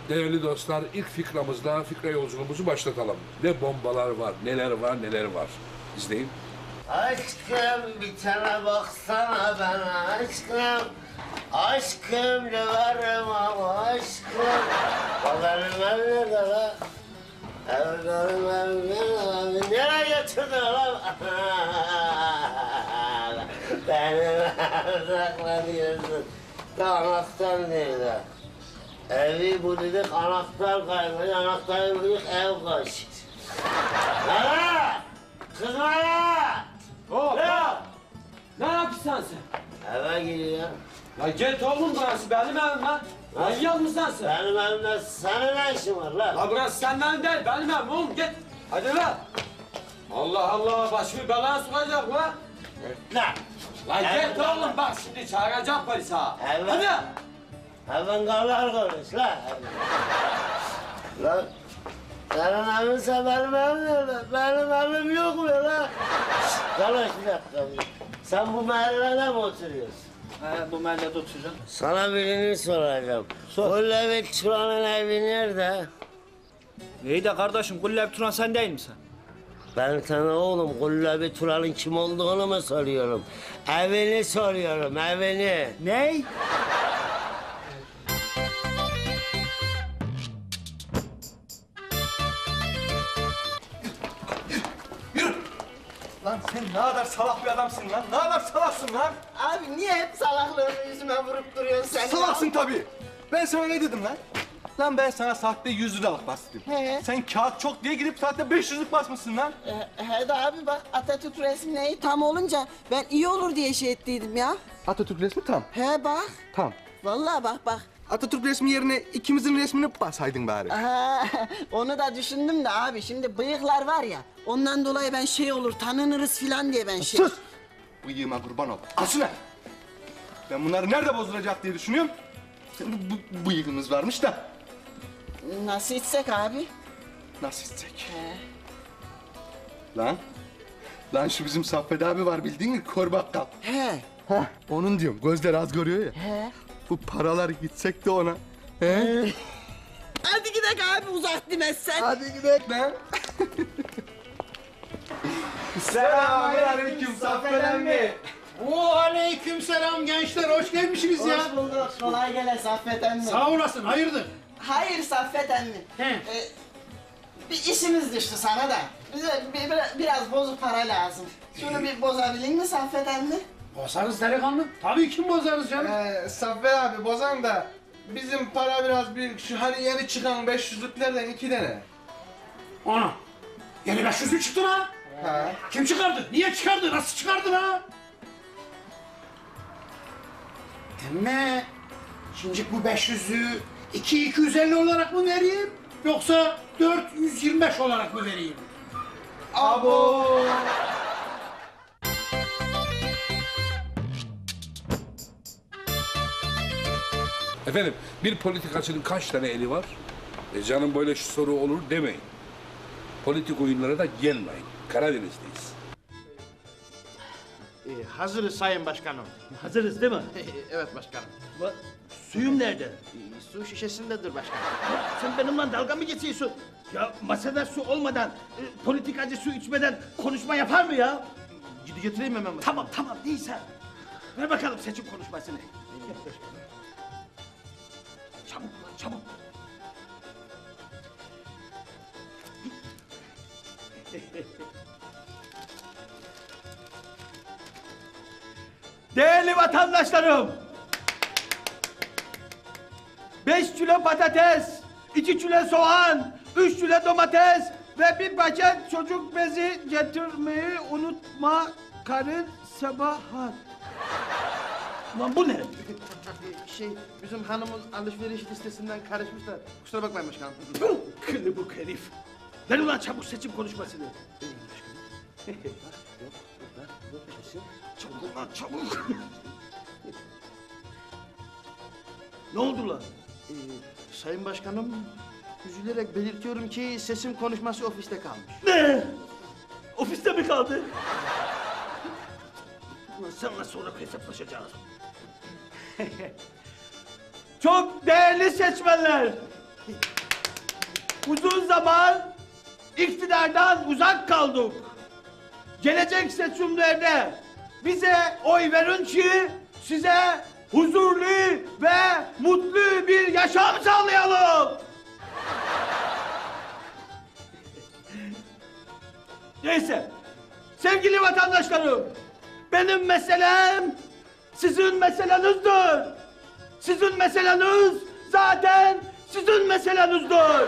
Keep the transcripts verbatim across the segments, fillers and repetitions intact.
Değerli dostlar, ilk fikramızla fikre yolculuğumuzu başlatalım. Ne bombalar var, neler var, neler var. İzleyin. Aşkım bir tane baksana bana aşkım. Aşkım ne varım ama aşkım. O benim ev nerede lan? Ev benim ev nerede? Nereye götürdün lan? Benim evde kalıyorsun. Anahtar nerede? Evi bulduk, anahtar kayboldu, anahtarı bulduk, ev kaçtı. Bana! Kız bana! Hop Ne? hop! Ne yapıyorsun sen? Eve giriyor. Ya git oğlum, burası benim evim lan. Manyak mısın sen? Benim evimde senin ne işin var lan? La burası senin evin değil, benim evim oğlum, git. Hadi lan. Allah Allah, başımı belaya sokacak lan. Ne? Lan git oğlum, bak şimdi çağıracak polis ha. Evet. Hadi. Hemen kallar konuş lan. Lan senin evinse benim evim nerede? Benim evim yok mu lan? Konuş bir dakika. Sen bu mahallede mi oturuyorsun? He, bu mahallede oturuyorum. Sana birini soracağım. Sor. Kullevik Turan'ın evi nerede? İyi de kardeşim, Kullep Turan sen değil misin? Ben sana oğlum Kullevik Turan'ın kim olduğunu mu soruyorum? Evini soruyorum, evini. Ney? Lan sen ne kadar salak bir adamsın lan. Ne kadar salaksın lan. Abi niye hep salaklığını yüzüme vurup duruyorsun sen? Salaksın tabii. Ben sana ne dedim lan? Lan ben sana saatte yüz liralık bastım. He. Sen kağıt çok diye gidip saatte beş yüzlük basmışsın lan. Ee, he de abi bak Atatürk resmi tam olunca ben iyi olur diye şey ettiydim ya. Atatürk resmi tam. He bak. Tam. Vallahi bak bak. Atatürk resmi yerine ikimizin resmini basaydın bari. Ha, onu da düşündüm de abi şimdi bıyıklar var ya ondan dolayı ben şey olur tanınırız filan diye ben şey... Sus! Bıyığıma kurban ol. Asına! Ben bunları nerede bozduracak diye düşünüyorum. Senin bu, bu bıyığımız varmış da. Nasıl içsek abi? Nasıl içsek? He. Lan. Lan şu bizim Saffet abi var bildiğin mi? Kor bakkal. He. Hah, onun diyorum. Gözler az görüyor ya. He. Bu paralar gitsek de ona. He? Hadi gidelim abi uzak demezsen. Hadi gidelim lan. Selamünaleyküm Saffet emmi. Oo aleykümselam gençler, hoş gelmişsiniz ya. Hoş bulduk. Kolay gele Saffet emmi. Sağ olasın, hayırdır? Hayır Saffet emmi. He. Ee, bir işimiz düştü sana da. Bize bir, bir- biraz bozuk para lazım. Şunu bir bozabilir mi Saffet emmi? Bozarız delikanlı. Tabii kim bozarız canım? Ee, Saffet abi bozan da bizim para biraz büyük. Şu hani yeni çıkan beş yüzlüklerden iki tane. Ana. Yeni beş yüzlü çıktı ha. Ha. Kim çıkardı? Niye çıkardı? Nasıl çıkardı ha? Emme. Şimdi bu beş yüzlü iki iki yüz elli olarak mı vereyim? Yoksa dört yüz yirmi beş olarak mı vereyim? Abo. Efendim, bir politikacının kaç tane eli var? E canım böyle şu soru olur demeyin. Politik oyunlara da gelmeyin. Karadeniz'deyiz. Ee, hazırız Sayın Başkanım. Hazırız değil mi? Evet başkanım. Bak, suyum nerede? Ee, su şişesindedir başkanım. Sen benimle dalga mı geçiyorsun? Ya masada su olmadan, e, politikacı su içmeden konuşma yapar mı ya? Gidi getireyim hemen başkanım. Tamam tamam değilse. Ver bakalım seçim konuşmasını. Çabuk lan çabuk. Değerli vatandaşlarım. Beş kilo patates, iki kilo soğan, üç kilo domates ve bir paket çocuk bezi getirmeyi unutma karı Sabahat. Lan bu ne? Ee, şey, bizim hanımın alışveriş listesinden karışmış da kusura bakmayın başkanım. Puh, kılıbık herif. Ver ulan çabuk seçim konuşmasını. Çabuk lan çabuk. Ne oldu lan? Ee, Sayın Başkanım, üzülerek belirtiyorum ki sesim konuşması ofiste kalmış. Ne? Ofiste mi kaldı? Ulan seninle sonra uzun zaman iktidardan uzak kaldık. Gelecek seçimlerde bize oy verin ki size huzurlu ve mutlu bir yaşam sağlayalım. Neyse, sevgili vatandaşlarım, benim meselem sizin meselenizdir. Sizin meseleniz zaten sizin meselenizdir.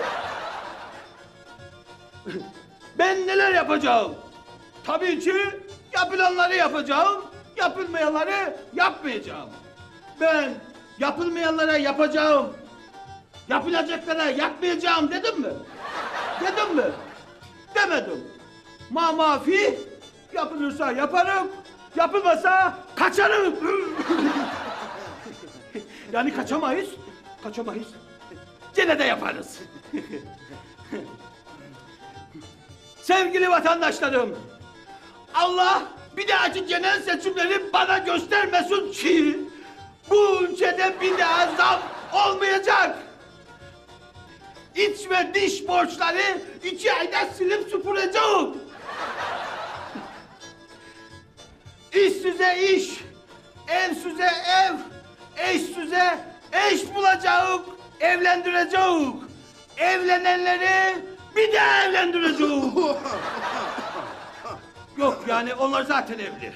Ben neler yapacağım? Tabii ki yapılanları yapacağım, yapılmayanları yapmayacağım. Ben yapılmayanlara yapacağım, yapılacaklara yapmayacağım dedim mi? Dedim mi? Demedim. Ma mafi, yapılırsa yaparım, yapılmasa kaçarım. Yani kaçamayız, kaçamayız. Gene de yaparız. Sevgili vatandaşlarım, Allah bir dahaki genel seçimleri bana göstermesin ki bu ülkede bir daha zam olmayacak. İç ve dış borçları iki ayda silip süpüreceğim. İşsize iş, evsize ev, eşsize eş bulacağız, evlendireceğiz. Evlenenleri bir daha evlendireceğiz. Yok yani onlar zaten evli.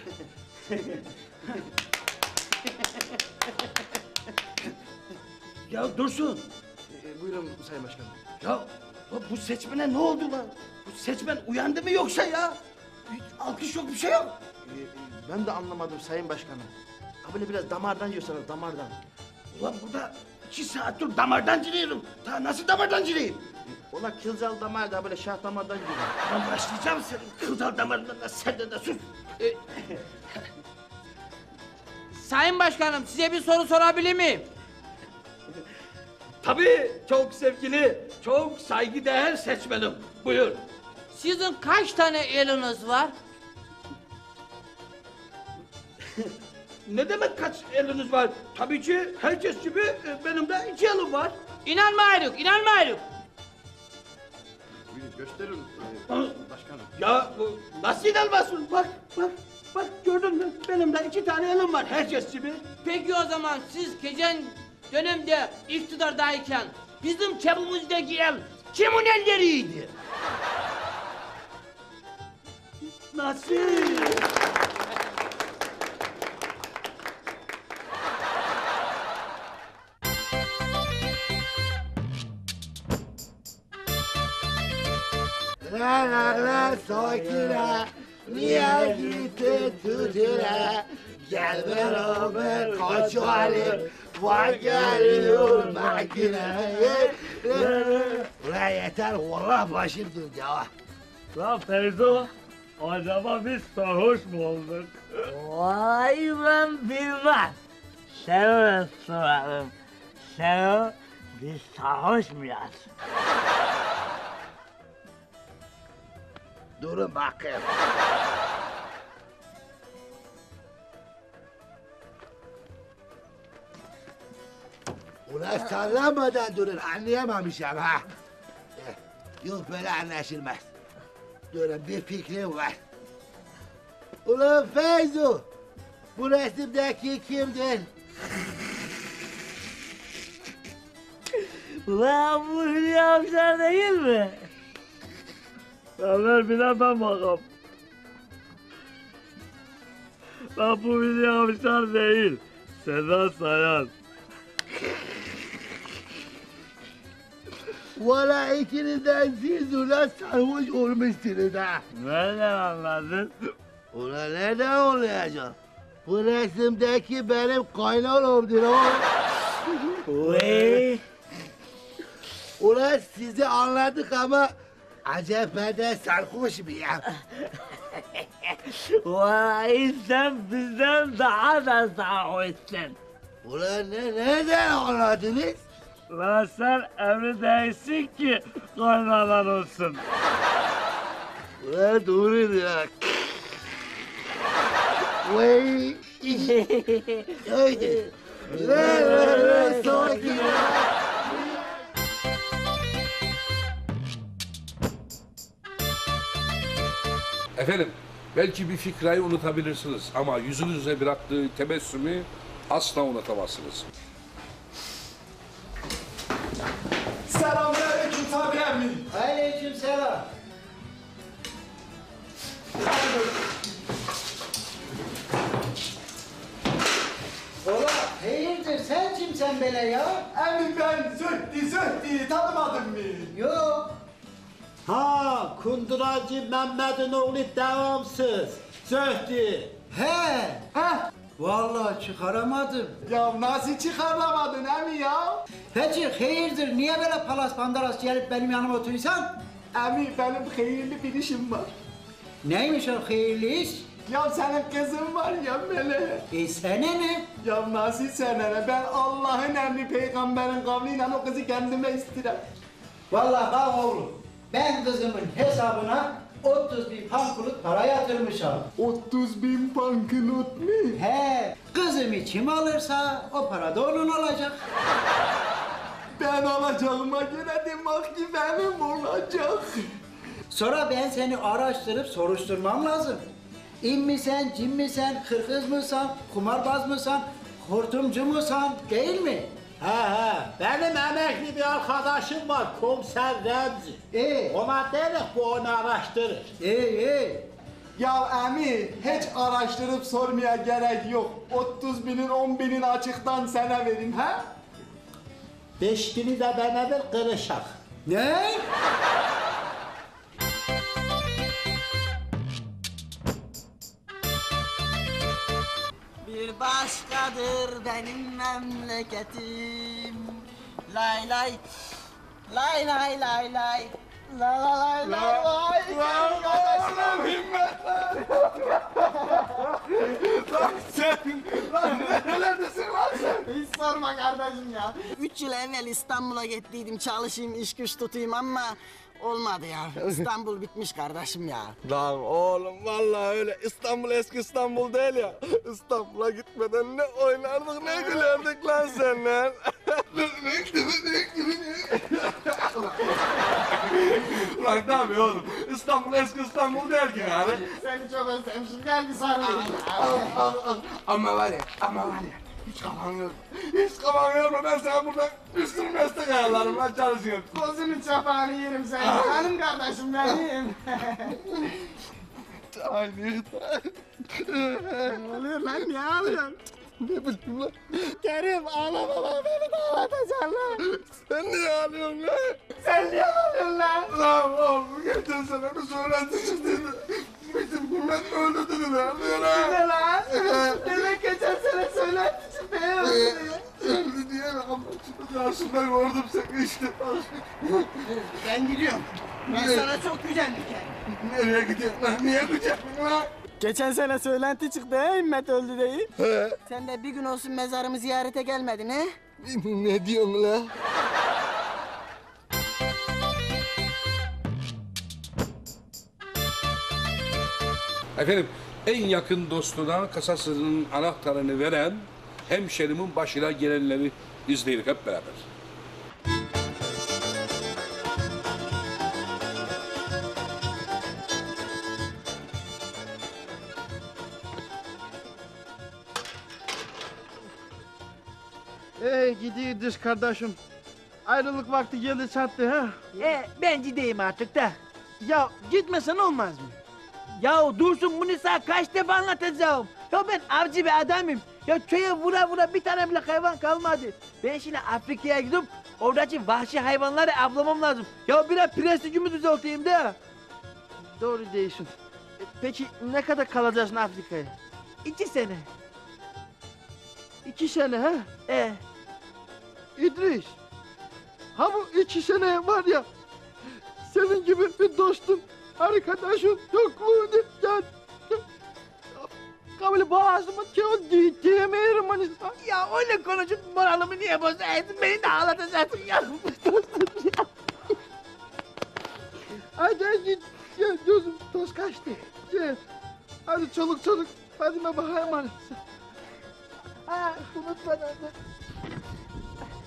Ya Dursun. Ee, buyurun Sayın Başkanım. Ya, ya bu seçmene ne oldu lan? Bu seçmen uyandı mı yoksa ya? Hiç alkış yok bir şey yok. Ee, e, ben de anlamadım Sayın Başkanım. Ha böyle biraz damardan yiyorsanız damardan. Ulan burada iki saattir damardan giriyorum. Daha nasıl damardan gireyim? Ee, Ola kılcal damar da böyle şah damardan giriyor. Ben başlayacağım senin kılcal damarından da senden de sus. Ee, Sayın Başkanım size bir soru sorabilir miyim? tabii çok sevgili, çok saygıdeğer seçmenim. Buyur. Sizin kaç tane eliniz var? Ne demek kaç eliniz var? Tabii ki herkes gibi e, benim de iki elim var. İnanmayırık, inanmayırık. Buyurun gösterin Ha? başkanım. Ya bu nasıl inanmazsın? Bak, bak, bak gördün mü? Benim de iki tane elim var herkes gibi. Peki o zaman siz geçen dönemde iktidardayken bizim cebimizdeki el kimin elleriydi? Nasıl? La la la sakine, niye gitti tütüne? Gel beraber kaçalım, var geliyor makine. Ulan yeter, vallahi başım döndü ya. Lan Feyzo, acaba biz sarhoş mu olduk? Vay ben bilmem. Sen soralım. Sen biz sarhoş muyuz? Durun bakayım. Ulan sallamadan durun, anlayamamışım ha. Eh, Yok böyle anlaşılmaz. Durun bir fikrim var. Ulan Feyzo, bu resimdeki kimdir? Ulan bu Hülya Avşar değil mi? Ya ver bir de ben bakalım. Lan bu Hülya Avşar değil, Sezen Sayan. Valla ikinizden siz ulan sarhoş olmuşsunuz ha. Nereden anladın? Ulan nereden olacak? Bu resimdeki benim kaynanamdır o. Vay. Ulan sizi anladık ama acaba ben de sarhoş muyum? Vay sen bizden daha da sarhoşsun. Ulan ne, nereden anladınız? Lan sen emri değilsin ki kaynanan olsun. Ulan doğru ya. Vay. Haydi. La la la sakin. Efendim, belki bir fikrayı unutabilirsiniz ama yüzünüze bıraktığı tebessümü asla unutamazsınız. Selamünaleyküm Sabri emmi. Aleykümselam. Ola hayırdır sen kimsen böyle ya? Emmi ben Zöhdi Zöhdi tanımadın mı? Yok. Ha, kunduracı Mehmet'in oğlu devamsız. Zöhdi. He. Ha? Vallahi çıkaramadım. Ya nasıl çıkaramadın emmi ya? Peki hayırdır niye böyle palas pandaras gelip benim yanıma oturuyorsun? Emmi benim hayırlı bir işim var. Neymiş o hayırlı iş? Ya senin kızın var ya Mele. E sana ne? Ya nasıl sana ne? Ben Allah'ın emri peygamberin kavliyle o kızı kendime istedim. Vallahi bak oğlum, ben kızımın hesabına otuz bin pankurt para yatırmışım. otuz bin banknot mu? He, kızımı kim alırsa o para da onun olacak. Ben alacağıma göre demek ki benim olacak. Sonra ben seni araştırıp soruşturmam lazım. İn misin, cin misin, hırkız mısın, kumarbaz mısın, hortumcu musun, değil mi? He he, benim emekli bir arkadaşım var, komiser Remzi. Ee, Ona derim bu onu araştırır. iyi, iyi. Ya Emi, hiç araştırıp sormaya gerek yok. otuz binin on binin açıktan sana verin ha? Beş bini de bana ver kırışak. Ne? Bir başkadır benim memleketim. Lay lay. Lay lay lay lay. La la lay lay lay. Lan himmet lan! Lan sen, lan nerelerdesin lan sen? Hiç sorma kardeşim ya. Üç yıl evvel İstanbul'a gittiydim çalışayım iş güç tutayım ama olmadı ya. İstanbul bitmiş kardeşim ya. Lan oğlum vallahi öyle İstanbul eski İstanbul değil ya. İstanbul'a gitmeden ne oynardık ne gülerdik lan seninle. Lan tabii oğlum İstanbul eski İstanbul değil ki yani. Seni çok özlemişim gel bir sarılayım. Ama var ya ama var ya hiç kafan yorma. Hiç kafan yorma ben sana buradan üstün meslek ayarlarımla çalışıyorum. Gözünün çapağını yerim seni. Canım kardeşim benim. Aynı. Ne oluyor lan niye ağlıyorsun? Ne bileyim lan. Kerim ağlama lan beni de ağlatacaksın lan. Sen niye ağlıyorsun lan? Sen niye ağlıyorsun lan? Lan oğlum geçen sene bir söylenti çıktıydı. Bizim Himmet öldü dediler. Ne lan? Demek geçen sene söylenti çıktı ya. Öldü diye ama karşımda gördüm seni işte. Ben gidiyorum. Ben sana çok gücendim. Nereye gidiyorsun lan? Niye gideceksin lan? Geçen sene söylenti çıktı ya Himmet öldü diye. He. Sen de bir gün olsun mezarımı ziyarete gelmedin he? Ne diyorsun lan? Efendim, en yakın dostuna kasasının anahtarını veren hemşerimin başına gelenleri izleyelim hep beraber. Ee gidiyoruz kardeşim. Ayrılık vakti geldi çattı ha. E, ben gideyim artık da. Ya gitmesen olmaz mı? Ya Dursun bunu sana kaç defa anlatacağım. Ya ben avcı bir adamım. Ya köye vura vura bir tane bile hayvan kalmadı. Ben şimdi Afrika'ya gidip oradaki vahşi hayvanları avlamam lazım. Ya biraz prestijimi düzelteyim de. Doğru diyorsun. E, Peki ne kadar kalacaksın Afrika'ya? İki sene. İki sene ha? E, İdris. Ha bu iki sene var ya. Senin gibi bir dostun, arkadaşın yok mu? Ya, kabul boğazımı kağıt diye diyemiyorum hani. ya öyle konuşup moralimi niye bozaydın? Beni de ağlatacaksın ya. Hadi git. Ya gözüm toz kaçtı. Gel. Hadi çoluk çoluk. Hadi ben bakayım hani. Ha, unutmadan da.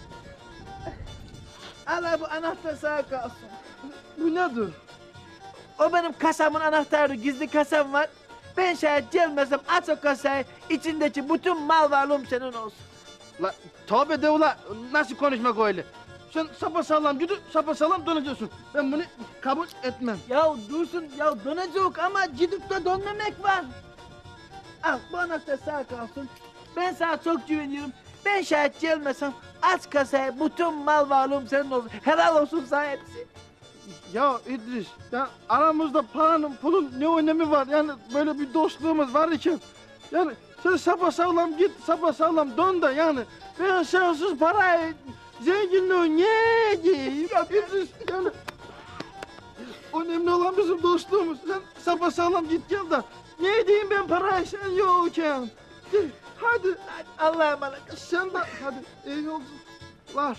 Allah bu anahtar sana kalsın. Bu nedir? O benim kasamın anahtarı, gizli kasam var. Ben şayet gelmezsem aç o kasayı, içindeki bütün mal varlığım senin olsun. La tövbe de ula, nasıl konuşmak öyle? Sen sapasağlam gidip sapasağlam donacaksın. Ben bunu kabul etmem. Ya dursun, ya donacak ama gidip de donmamak var. Al bu anahtar sağ kalsın. Ben sana çok güveniyorum. Ben şayet gelmesem aç kasayı, bütün mal varlığım senin olsun. Helal olsun sana hepsi. Ya İdris, ya aramızda paranın pulun ne önemi var? Yani böyle bir dostluğumuz var iken. Yani sen sapasağlam git, sapasağlam don da yani. Ben sensiz parayı, zenginliği ne diyeyim? Ya İdris yani. Önemli olan bizim dostluğumuz. Sen sapasağlam git gel de. Ne diyeyim ben parayı sen yokken? Hadi. Allah'a emanet. Sen de hadi iyi yolculuklar.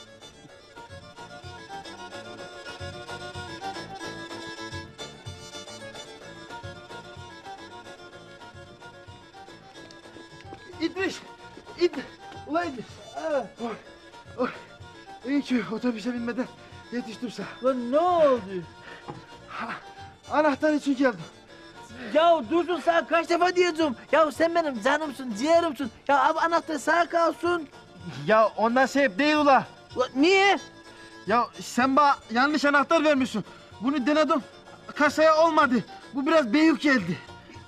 İdris, İdris, ulan İdris. Ah, Oy, oy. İyi ki otobüse binmeden yetiştim sana. lan ne oldu? Ha, anahtar için geldim. Ya dursun sana kaç defa diyeceğim. Ya sen benim canımsın, ciğerimsin. Ya abi anahtar sağ kalsın. Ya ondan sebep değil ula. Lan niye? Ya sen bana yanlış anahtar vermişsin. Bunu denedim, kasaya olmadı. Bu biraz büyük geldi.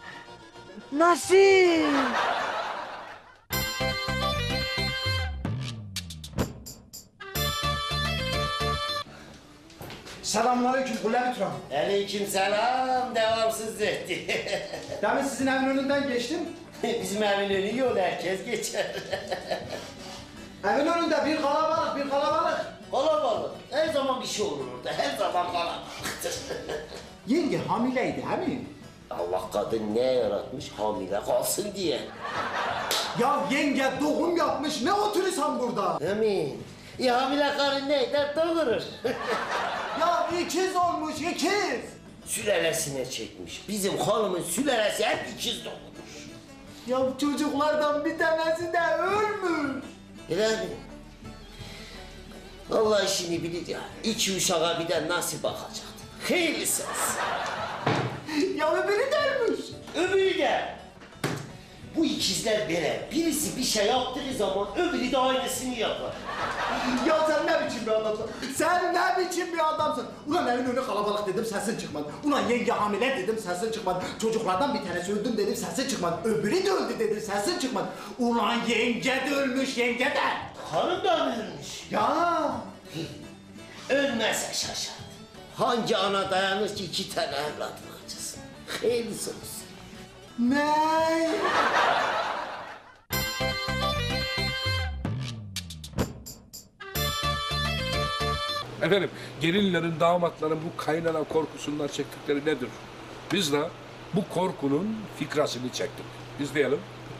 Nasıl? Selamünaleyküm Kulle Mitran. Aleyküm selam, devamsız etti. Demin sizin evin önünden geçtim. Bizim evin önü yol, herkes geçer. Evin önünde bir kalabalık, bir kalabalık. Kalabalık, her zaman bir şey olur orada, her zaman kalabalıktır. Yenge hamileydi he mi? Allah kadın ne yaratmış hamile kalsın diye. Ya yenge doğum yapmış, ne oturuyorsun burada? Emin, ya hamile karın ne eder doğurur. Ya ikiz olmuş, ikiz. Sülalesine çekmiş, bizim hanımın sülalesi hep ikiz doğmuş. Ya çocuklardan bir tanesi de ölmüş. Yani, Allah işini bilir ya, iki uşağa birden nasıl bakacaktı? Hayırlısı. Ya öbürü de ölmüş. Öbürü de. Bu ikizler böyle, birisi bir şey yaptığı zaman öbürü de aynısını yapar. Ya sen ne biçim bir adamsın? Sen ne biçim bir adamsın? Ulan evin önü kalabalık dedim sesin çıkmadı. Ulan yenge hamile dedim sesin çıkmadı. Çocuklardan bir tanesi öldüm dedim sesin çıkmadı. Öbürü de öldü dedim sesin çıkmadı. Ulan yenge de ölmüş yenge de. Karım da mı ölmüş? Ya. Ölmezse şaşar. Hangi ana dayanır ki iki tane evladını acısın? Hayırlısı olsun. Ne? Efendim, gelinlerin, damatların bu kaynana korkusundan çektikleri nedir? Biz de bu korkunun fikrasını çektik. İzleyelim.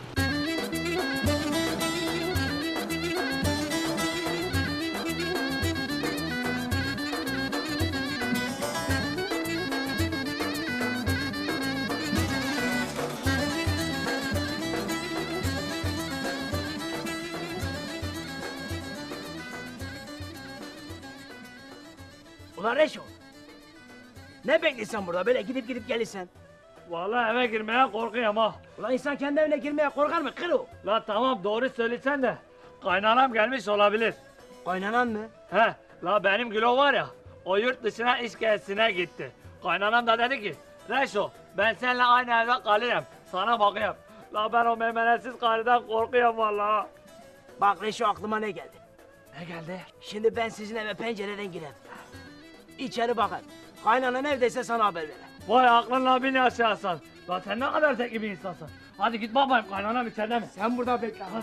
Ulan Reşo. Ne bekliyorsun burada böyle gidip gidip gelirsen? Vallahi eve girmeye korkuyorum ha. Ulan insan kendi evine girmeye korkar mı? Kır o. La tamam doğru söylesen de kaynanam gelmiş olabilir. Kaynanan mı? He. La benim Gülo var ya o yurt dışına iş gezisine gitti. Kaynanam da dedi ki Reşo ben seninle aynı evde kalırım. Sana bakıyorum. La ben o memenetsiz karıdan korkuyorum vallahi. Bak Reşo aklıma ne geldi? Ne geldi? Şimdi ben sizin eve pencereden girerim. İçeri bakayım. Kaynanan evdeyse sana haber vereyim. Vay aklınla bin yaşasan. La sen ne kadar zeki bir insansın. Hadi git bakayım kaynanam içeride mi? Sen burada bekle hadi.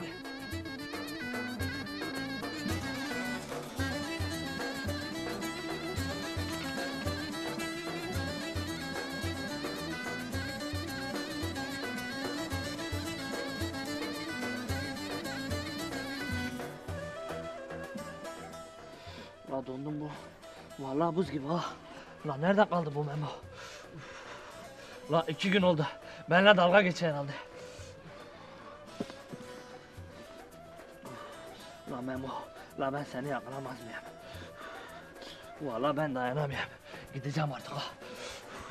La dondum bu. Vallahi buz gibi ha. La nerede kaldı bu Memo? La iki gün oldu. Benimle dalga geçer herhalde. La Memo. La ben seni yakalamaz mıyım? Vallahi ben dayanamıyorum. Gideceğim artık ha.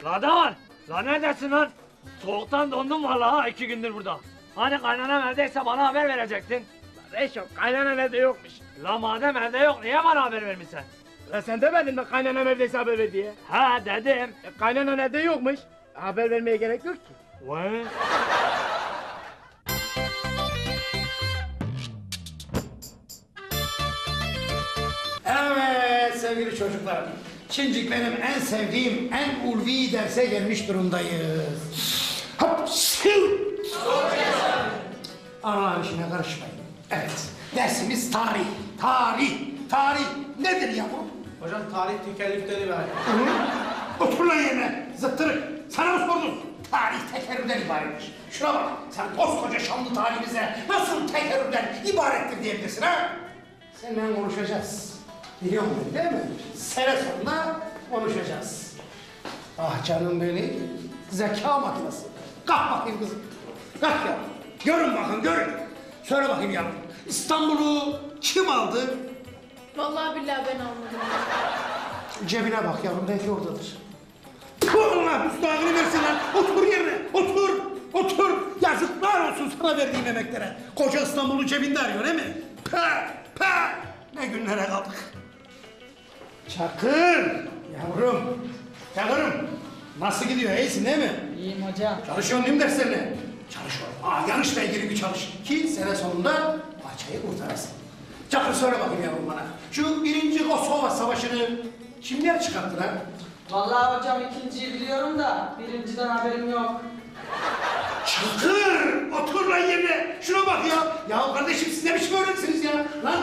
La da var. La neredesin lan? Soğuktan dondum vallahi ha iki gündür burada. Hani kaynanam evdeyse bana haber verecektin. La Reşo kaynanan evde yokmuş. La madem evde yok niye bana haber vermişsin? La sen demedin mi kaynanam evdeyse haber ver diye? Ha dedim. E, kaynanan evde yokmuş. Haber vermeye gerek yok ki. Vay. Evet sevgili çocuklar. Şimdi benim en sevdiğim, en ulvi derse gelmiş durumdayız. Hop, şiu! Allah'ın işine karışmayın. Evet, dersimiz tarih. Tarih, tarih nedir ya bu? Hocam tarih tekerrürleri var. Otur lan yerine, zıttırık. Sana mı sordum? Tarih tekerrürden ibaretmiş. Şuna bak, sen koskoca şanlı tarihimize nasıl tekerrürden ibarettir diyebilirsin ha? Seninle konuşacağız. Biliyor musun değil mi? Sene sonunda konuşacağız. Ah canım benim, zeka makinesi. Kalk bakayım kızım, kalk ya. Görün bakın, görün. Söyle bakayım yavrum, İstanbul'u kim aldı? Vallahi billahi ben almadım. Cebine bak yavrum, belki oradadır. Allah müstahakını versin lan, otur yerine, otur, otur. Yazıklar olsun sana verdiğim emeklere. Koca İstanbul'u cebinde arıyor değil mi? Pah, pah. Ne günlere kaldık. Çakır, yavrum, Çakır'ım. Nasıl gidiyor, iyisin değil mi? İyiyim hocam. Çalışıyorsun değil mi derslerine? Çalışıyorum. Aa, yarışla ilgili bir çalış. Ki sene sonunda paçayı kurtarasın. Çakır söyle bakayım yavrum bana. Şu birinci Kosova Savaşı'nı kimler çıkarttı lan? Vallahi hocam ikinciyi biliyorum da birinciden haberim yok. Çakır! Otur lan yerine! Şuna bak ya! Ya kardeşim siz ne biçim öğrensiniz ya? Lan!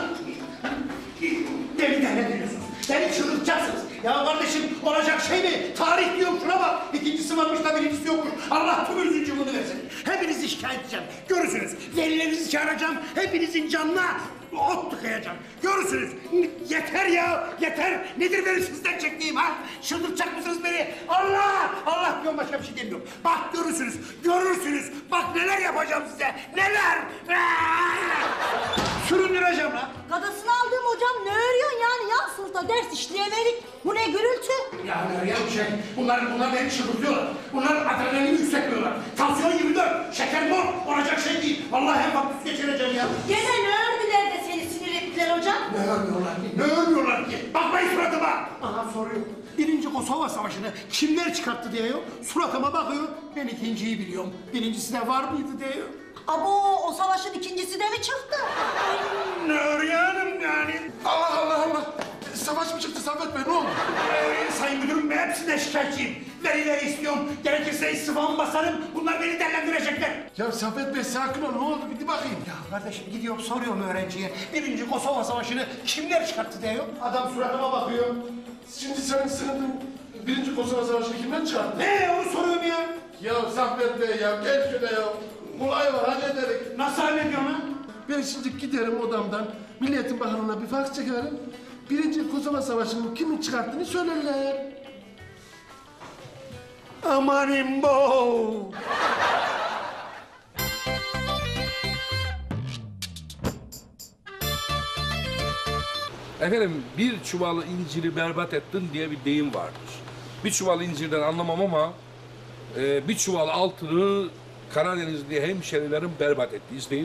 Deli ne diyorsunuz? Deli çıldırtacaksınız. Ya kardeşim olacak şey mi? Tarih diyorum şuna bak. İkincisi varmış da birincisi yokmuş. Allah tümünüzün cumunu versin. Hepinizi şikayet edeceğim. Görürsünüz. Velilerinizi çağıracağım. Hepinizin canına ot tıkayacağım. Görürsünüz. Yeter ya! Yeter! Nedir benim sizden çektiğim ha? Çıldırtacak mısınız beni? Allah! Allah diyorum başka bir şey demiyorum. Bak görürsünüz. Görürsünüz. Bak neler yapacağım size. Neler! Süründüreceğim lan. Gadasını aldığım hocam ne örüyorsun yani ya? Sınıfta ders işleyemedik. Bu ne gürültü? Ya Meryem şey, bunlar, bunlar beni çıldırtıyorlar. Bunlar adrenalini yükseltiyorlar. Tansiyon yirmi dört, şeker mor, olacak şey değil. Vallahi hem kaktüs geçireceğim ya. Gene ne ördüler de seni sinir ettiler hocam? Ne örmüyorlar ki, ne örmüyorlar ki? Bakmayın suratıma. Aha soruyor. Birinci Kosova Savaşı'nı kimler çıkarttı diyor. Suratıma bakıyor, ben ikinciyi biliyorum. Birincisi de var mıydı diyor. Abo o savaşın ikincisi de mi çıktı? Ne örüyorum yani? Allah Allah Allah. Savaş mı çıktı Saffet Bey ne oldu? Ee, sayın müdürüm ben hepsinden şikayetçiyim. Verileri istiyorum. Gerekirse istifamı basarım. Bunlar beni değerlendirecekler. Ya Saffet Bey sakin ol ne oldu bir de bakayım. Ya kardeşim gidiyorum soruyorum öğrenciye. Birinci Kosova Savaşı'nı kimler çıkarttı diyor. Adam suratıma bakıyor. Şimdi sen sınıfın birinci Kosova Savaşı'nı kimden çıkarttın? Ne onu soruyorum ya. Ya Saffet Bey ya gel şöyle ya. Kolay var hallederek. Nasıl hallediyorsun lan? Ben şimdi giderim odamdan Milli Eğitim Bakanlığı'na bir faks çekerim. Birinci Kosova Savaşı'nın kimin çıkarttığını söylerler. Amanim bo. Efendim bir çuval inciri berbat ettin diye bir deyim vardır. Bir çuval incirden anlamam ama e, bir çuval altını Karadenizli hemşerilerim berbat etti. İzleyin.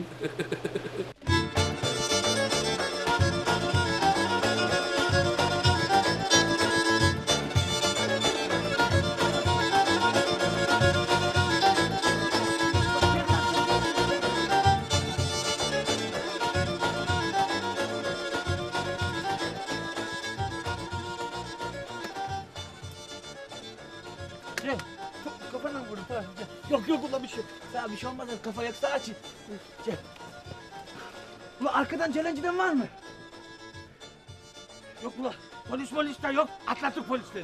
Gel. Kafana vurun falan. Gel. Yok yok ulan bir şey. Sana bir şey olmaz. Kafa yaksa açın. Gel. Ulan arkadan celenciden var mı? Yok ulan. Polis polis de yok. Atlattık polisleri.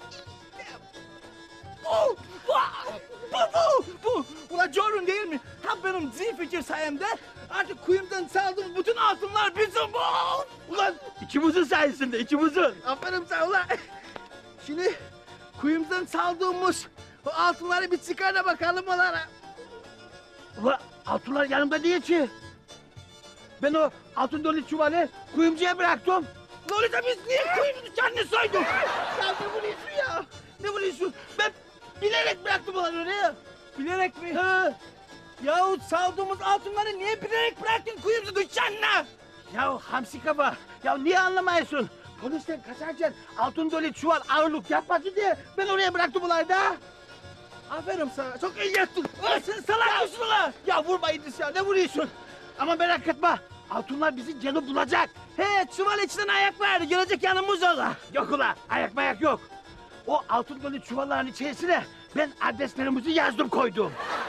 Oh, bu, bu, bu. Ulan Jorun değil mi? Ha benim Z-Fikir sayemde artık kuyumdan saldığım bütün altınlar bizim bu. Ulan ikimizin sayesinde ikimizin. Aferin sana ulan. Şimdi kuyumdan saldığımız o altınları bir çıkar da bakalım onlara. Ulan altınlar yanımda değil ki. Ben o altın dolu çuvalı kuyumcuya bıraktım. Öyleyse biz niye kuyumcu kendini soyduk? Ya ne vuruyorsun ya? Ne vuruyorsun? Ben Bilerek bıraktım ulan oraya. Bilerek mi? Ha. Yahu saldığımız altınları niye bilerek bıraktın kuyumcu dükkanına? Yahu hamsi kafa, ya niye anlamıyorsun? Polisten kaçarken altın dolu çuval ağırlık yapmadı diye ben oraya bıraktım ulan da. Aferin sana, çok iyi yaptın. Ulan sen salak mısın ulan? Ya vurma İdris ya, ne vuruyorsun? Ama merak etme, altınlar bizi canı bulacak. He, çuval içinden ayak var, gelecek yanımız ola. Yok ulan, ayak mayak yok. O altın dolu çuvalların içerisine ben adreslerimizi yazdım koydum.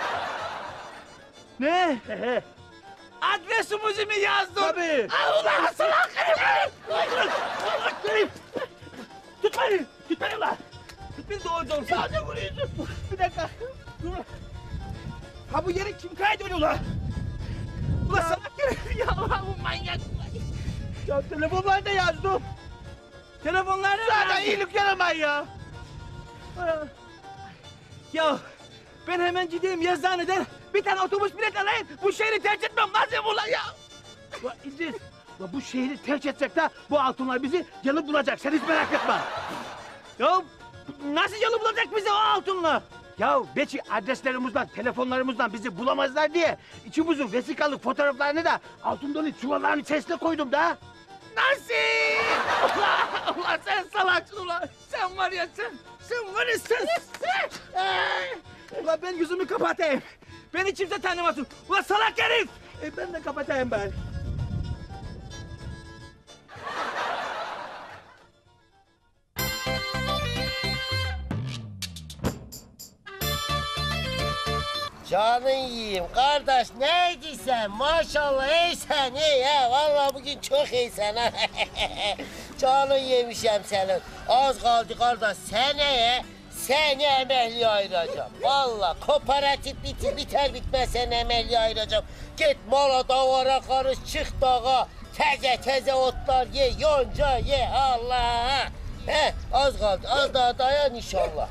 Ne? Adresimizi mi yazdın? Tabii. Ah ulan salak herif! Salak herif! Tut beni! Tut beni ulan! Tut beni doğuracağım sana! Ya ne vuruyorsun? Bir dakika! Dur! Ha bu yeri kim kaydediyor ulan? Ulan salak herif! Ya ulan bu manyak! Ya telefonlarda yazdım! Telefonlarda zaten iyilik yaramayın ya! Ya ben hemen gideyim yazıhaneden bir tane otobüs bilet alayım. Bu şehri terk etmem lazım ulan ya. Ulan İdris, ulan bu şehri terk etsek de bu altınlar bizi yalı bulacak. Sen hiç merak etme. Ya nasıl yalı bulacak bizi o altınlar? Ya belki adreslerimizden, telefonlarımızdan bizi bulamazlar diye içimizin vesikalık fotoğraflarını da altın dolu çuvalların içerisine koydum da. Nasıl? Ulan, ulan sen salaksın ulan. Sen var ya sen, sen var ya sen. Ulan ben yüzümü kapatayım. Beni kimse tanımasın. Ulan salak herif. E ben de kapatayım ben. Canın yiyeyim kardeş, neydi sen? Maşallah iyisen iyi ha. Vallahi bugün çok iyisin ha. Canın yemişem senin. Az kaldı kardeş, seneye seni emekli ayıracağım. Vallahi kooperatif biti, biter bitmez seni emekli ayıracağım. Git mala davara karış, çık dağa. Teze teze otlar ye, yonca ye Allah. He, az kaldı, az daha dayan inşallah.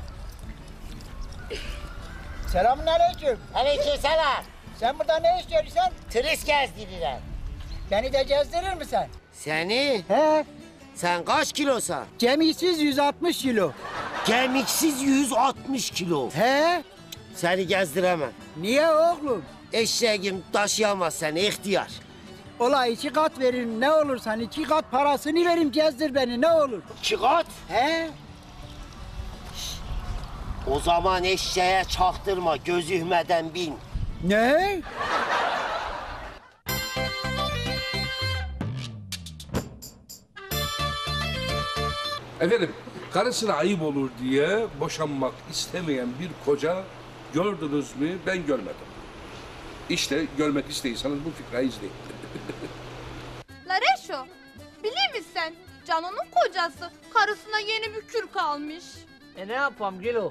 Selamünaleyküm. Aleykümselam. Sen burada ne istiyorsun? Turist gezdirirler. Beni de gezdirir misin? Seni? He. Sen kaç kilosun? Gemiksiz yüz altmış kilo. Gemiksiz yüz altmış kilo. He. Seni gezdiremem. Niye oğlum? Eşeğim taşıyamaz seni ihtiyar. Ola iki kat verin ne olursan iki kat parasını verim gezdir beni ne olur. İki kat? He. O zaman eşeğe çaktırma, gözükmeden bin. Ne? Efendim, karısına ayıp olur diye boşanmak istemeyen bir koca gördünüz mü? Ben görmedim. İşte görmek istiyorsanız bu fikrayı izleyin. La Reşo, biliyor musun? Canan'ın kocası karısına yeni bir kürk almış. E ne yapalım Gilo?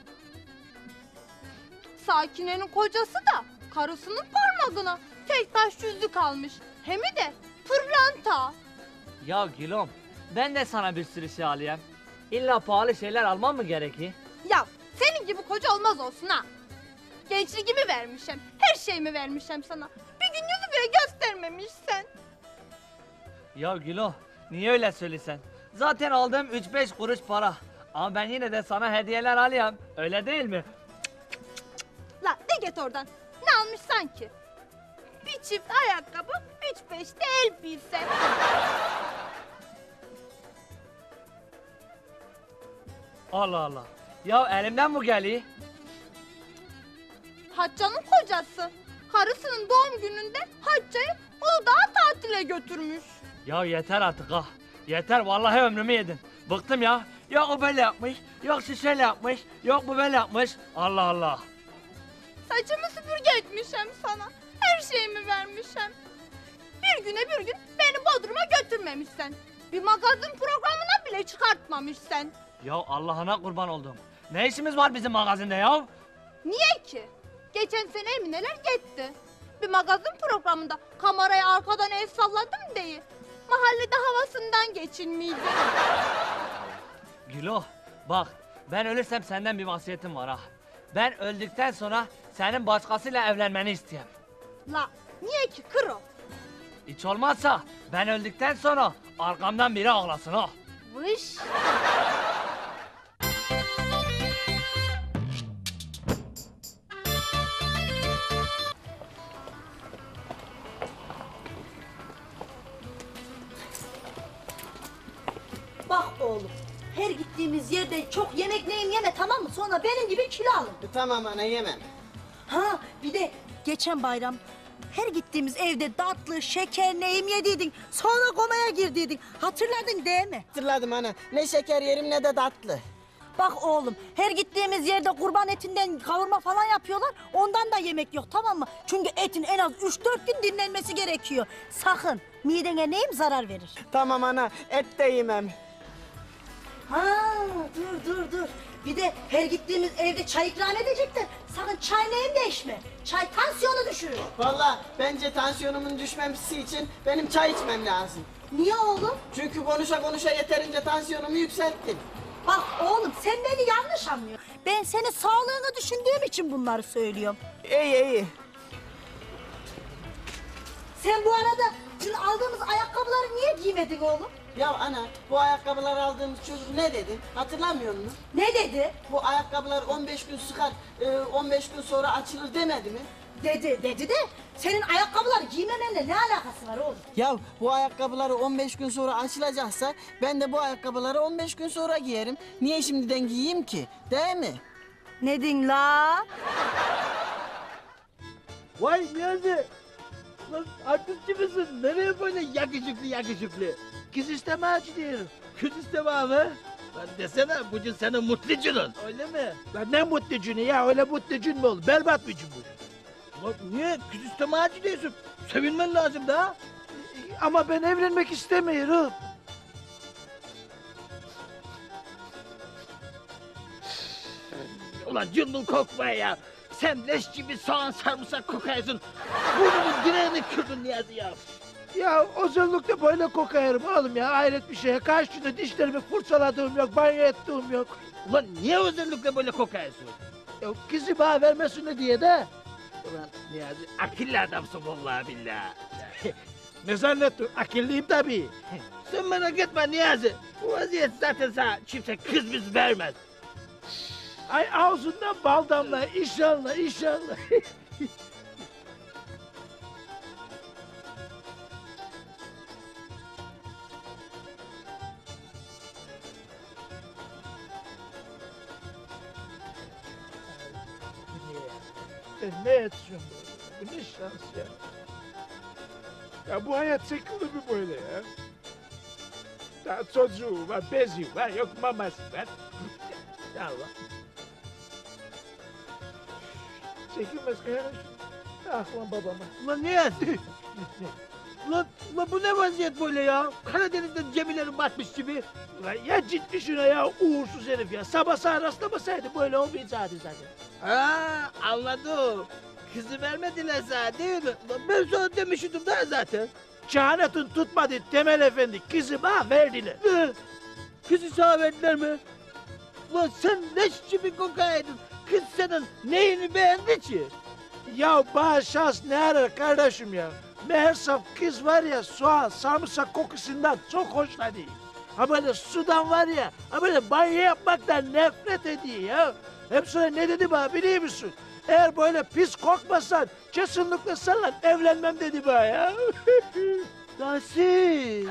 Sakine'nin kocası da karısının parmağına tek taş yüzük almış. Hem de pırlanta. Ya Gilom, ben de sana bir sürü şey alayım. İlla pahalı şeyler almam mı gerekir? Ya senin gibi koca olmaz olsun ha. Gençliğimi vermişim, her şeyimi vermişim sana. Bir gün yüzü bile göstermemişsen. Ya Gilo, niye öyle söylesen? Zaten aldığım üç beş kuruş para. Ama ben yine de sana hediyeler alayım. Öyle değil mi? La de git oradan. Ne almış sanki? Bir çift ayakkabı, üç beş de elbise. Allah Allah. Ya elimden bu geliyor. Hacca'nın kocası. Karısının doğum gününde Hacca'yı Uludağ'a tatile götürmüş. Ya yeter artık ha. Yeter vallahi ömrümü yedin. Bıktım ya. Yok o böyle yapmış, yok şu şöyle yapmış, yok bu böyle yapmış. Allah Allah. Saçımı süpürge etmişim sana. Her şeyimi vermişim. Bir güne bir gün beni Bodrum'a götürmemişsen. Bir magazin programına bile çıkartmamışsın. Ya Allah'ına kurban oldum. Ne işimiz var bizim magazinde ya? Niye ki? Geçen sene Emineler gitti. Bir magazin programında kameraya arkadan el salladım diye. Mahallede havasından geçilmiydi. Gülo bak ben ölürsem senden bir vasiyetim var ha. Ben öldükten sonra senin başkasıyla evlenmeni istiyorum. La niye ki kro? Hiç olmazsa ben öldükten sonra arkamdan biri ağlasın ha. Vış. Bak oğlum, her gittiğimiz yerde çok yemek neyim yeme tamam mı? Sonra benim gibi kilo alın. Tamam ana yemem. Ha bir de geçen bayram her gittiğimiz evde tatlı, şeker neyim yediydin. Sonra komaya girdiydin. Hatırladın değil mi? Hatırladım ana. Ne şeker yerim ne de tatlı. Bak oğlum her gittiğimiz yerde kurban etinden kavurma falan yapıyorlar. Ondan da yemek yok tamam mı? Çünkü etin en az üç dört gün dinlenmesi gerekiyor. Sakın midene neyim zarar verir. Tamam ana et de yemem. Ha dur dur dur. Bir de her gittiğimiz evde çay ikram edecekler. Sakın çay neyim de içme. Çay tansiyonu düşürür. Vallahi bence tansiyonumun düşmemesi için benim çay içmem lazım. Niye oğlum? Çünkü konuşa konuşa yeterince tansiyonumu yükselttim. Bak oğlum sen beni yanlış anlıyorsun. Ben senin sağlığını düşündüğüm için bunları söylüyorum. İyi iyi. Sen bu arada dün aldığımız ayakkabıları niye giymedin oğlum? Ya ana bu ayakkabıları aldığımız çocuk ne dedi? Hatırlamıyor musun? Ne dedi? Bu ayakkabılar on beş gün sıkar, e, on beş gün sonra açılır demedi mi? Dedi, dedi de senin ayakkabıları giymemenle ne alakası var oğlum? Ya bu ayakkabıları on beş gün sonra açılacaksa ben de bu ayakkabıları on beş gün sonra giyerim. Niye şimdiden giyeyim ki? Değil mi? Ne din la? Vay Niyazi. Lan artistçi misin? Nereye böyle yakışıklı yakışıklı? Kız isteme acı diyorum. Kız isteme abi. Lan desene bugün senin mutlucunun. Öyle mi? Lan ne mutlucunu ya? Öyle mutlucun mu olur? Berbat bir cümle. Lan niye? Kız isteme acı diyorsun. Sevinmen lazım da. Ama ben evlenmek istemiyorum. Ulan cundun kokmaya ya. Sen leş gibi soğan sarımsak kokuyorsun. Burnumun direğini kırdın Niyazi ya. Ya özellikle böyle kokayarım oğlum ya. Hayret bir şey. Karşında dişlerimi fırçaladığım yok, banyo ettiğim yok. Ulan niye özellikle böyle kokayasın? Ya kızı bana vermesine diye de. Ulan Niyazi akıllı adamsın vallahi billahi. Ne zannettin? Akıllıyım tabii. Sen merak etme Niyazi. Bu vaziyet zaten sana kimse kız biz vermez. Ay ağzından bal damla inşallah inşallah. Ben ne edeceğim böyle? Bu ne şans ya? Ya bu hayat sıkıldı mı böyle ya? Daha çocuğu var, bezi var, yok maması var. Ya Allah. Çekilmez kayarım. Ah lan babama. Ulan niye? Ulan, ulan bu ne vaziyet böyle ya? Karadeniz'de gemilerin batmış gibi. Ulan ya ciddi şuna ya uğursuz herif ya. Sabah sağa rastlamasaydı böyle olmayacaktı zaten. Ha anladım. Kızı vermediler sana değil mi? Ulan ben sana demiştim daha zaten. Cahanatın tutmadı Temel Efendi. Kızı bana verdiler. Ne? Kızı sana verdiler mi? Ulan sen leş gibi kokaydın. Kız senin neyini beğendi ki? Ya bana şans ne arar kardeşim ya? Meğersem kız var ya soğan, sarımsak kokusundan çok hoşlanıyor. Ha böyle sudan var ya, ha böyle banyo yapmaktan nefret ediyor ya. Hep sonra ne dedi bana biliyor musun? Eğer böyle pis kokmasan kesinlikle seninle evlenmem dedi bana ya. Nasıl?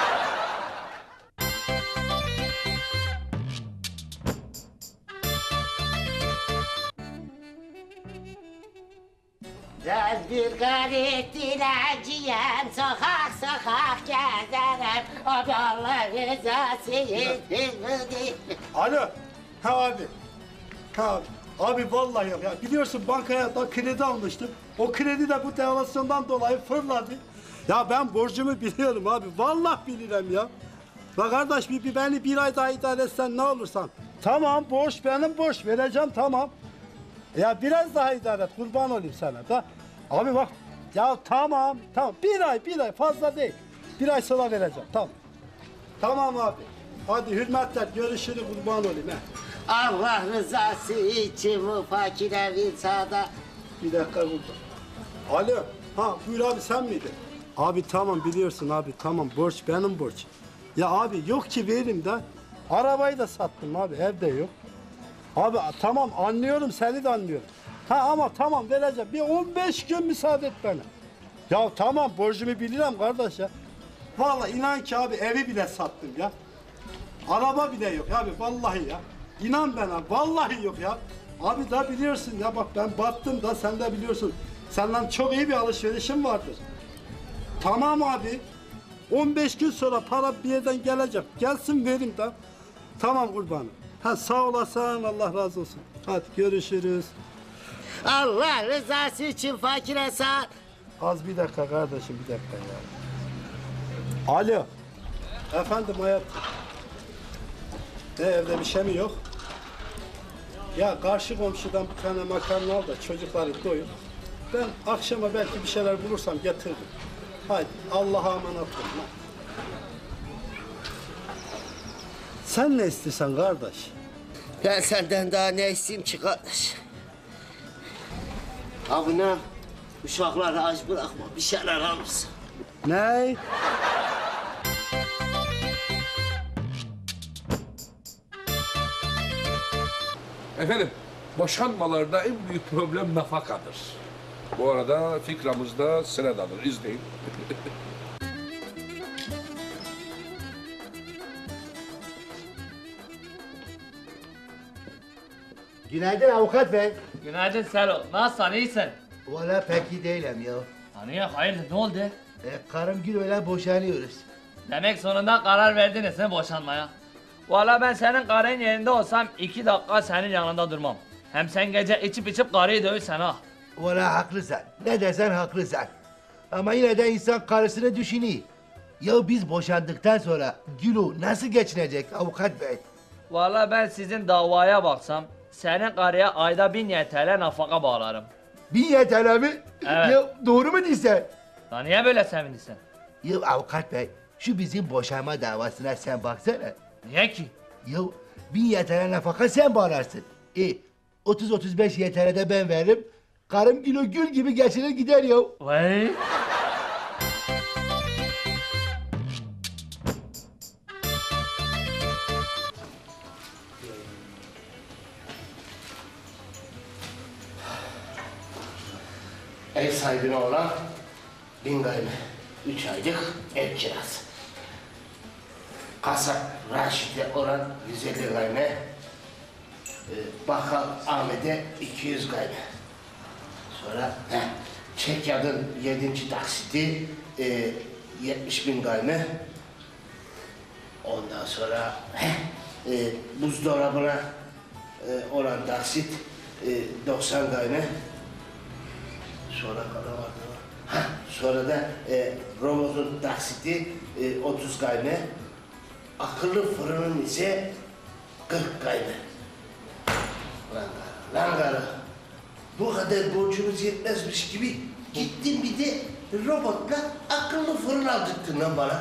Ben bir garip dilenciyim, sokak sokak gezerim. Abi Allah rızası için. Alo, ha abi. Ha abi. Abi vallahi yok ya. Biliyorsun bankaya da kredi almıştım. O kredi de bu devalvasyondan dolayı fırladı. Ya ben borcumu biliyorum abi. Vallahi bilirim ya. Bak kardeş bir, bir beni bir ay daha idare etsen ne olursan. Tamam borç benim borç vereceğim tamam. Ya biraz daha idare et kurban olayım sana da. Abi bak ya tamam tamam bir ay bir ay fazla değil. Bir ay sonra vereceğim tamam. Tamam abi. Hadi hürmetler görüşürüz kurban olayım he. Allah rızası için bu fakire bir sağda. Bir dakika burada. Alo. Ha buyur abi sen miydin? Abi tamam biliyorsun abi tamam borç benim borç. Ya abi yok ki veririm de. Arabayı da sattım abi evde yok. Abi tamam anlıyorum seni de anlıyorum. Ha ama tamam vereceğim. Bir on beş gün müsaade et bana. Ya tamam borcumu bilirim kardeş ya. Vallahi inan ki abi evi bile sattım ya. Araba bile yok abi vallahi ya. İnan bana vallahi yok ya. Abi da biliyorsun ya bak ben battım da sen de biliyorsun. Senden çok iyi bir alışverişim vardır. Tamam abi. on beş gün sonra para bir yerden gelecek. Gelsin verin de. Tamam kurbanım. Ha sağ olasın Allah razı olsun. Hadi görüşürüz. Allah rızası için fakire sağ. Az bir dakika kardeşim bir dakika ya. Alo. Efendim hayatım. Ne evde bir şey mi yok? Ya karşı komşudan bir tane makarna al da çocukları doyur. Ben akşama belki bir şeyler bulursam getiririm. Haydi Allah'a emanet olun. Sen ne istiyorsan kardeş? Ben senden daha ne isteyeyim ki kardeş? Abone uşakları aç bırakma bir şeyler alırsın. Ne? Efendim, boşanmalarda en büyük problem nafakadır. Bu arada fikramızda sıradadır. İzleyin. Günaydın avukat bey. Günaydın Selo. Nasılsın, iyisin? Valla pek iyi değilim ya. Niye, hayırdır, ne oldu? E, karım Gül öyle boşanıyoruz. Demek sonunda karar verdiniz he boşanmaya. Valla ben senin karın yerinde olsam iki dakika senin yanında durmam. Hem sen gece içip içip karıyı dövürsen ha. Valla haklısın. Ne desen haklısın. Ama yine de insan karısını düşünüyor. Ya biz boşandıktan sonra Gül'ü nasıl geçinecek avukat bey? Valla ben sizin davaya baksam senin karıya ayda bin Y T L nafaka bağlarım. Bin Y T L mi? Evet. Ya doğru mu diyorsun? Ya niye böyle sevinirsin? Ya avukat bey şu bizim boşanma davasına sen baksana. Niye ki? Ya bin Y T L nafaka sen bağlarsın. E otuz otuz beş Y T L'de ben veririm. Karım Gül'ü gül gibi geçinir gider ya. Vay. Ev sahibine olan bin gayme. Üç aylık ev kirası. Kasap Raşit'e olan yüz elli gayme. Ee, Bakkal Ahmet'e iki yüz gayme. Sonra heh, Çekyad'ın yedinci taksiti e, yetmiş bin gayme. Ondan sonra heh, e, buzdolabına e, olan taksit e, doksan gayme. Sonra para vardı. Ha, sonra da e, robotun taksiti e, otuz gayme. Akıllı fırının ise kırk gayme. Lan karı, lan karı. Bu kadar borcumuz yetmezmiş gibi gittin bir de robotla akıllı fırın aldırttın lan bana.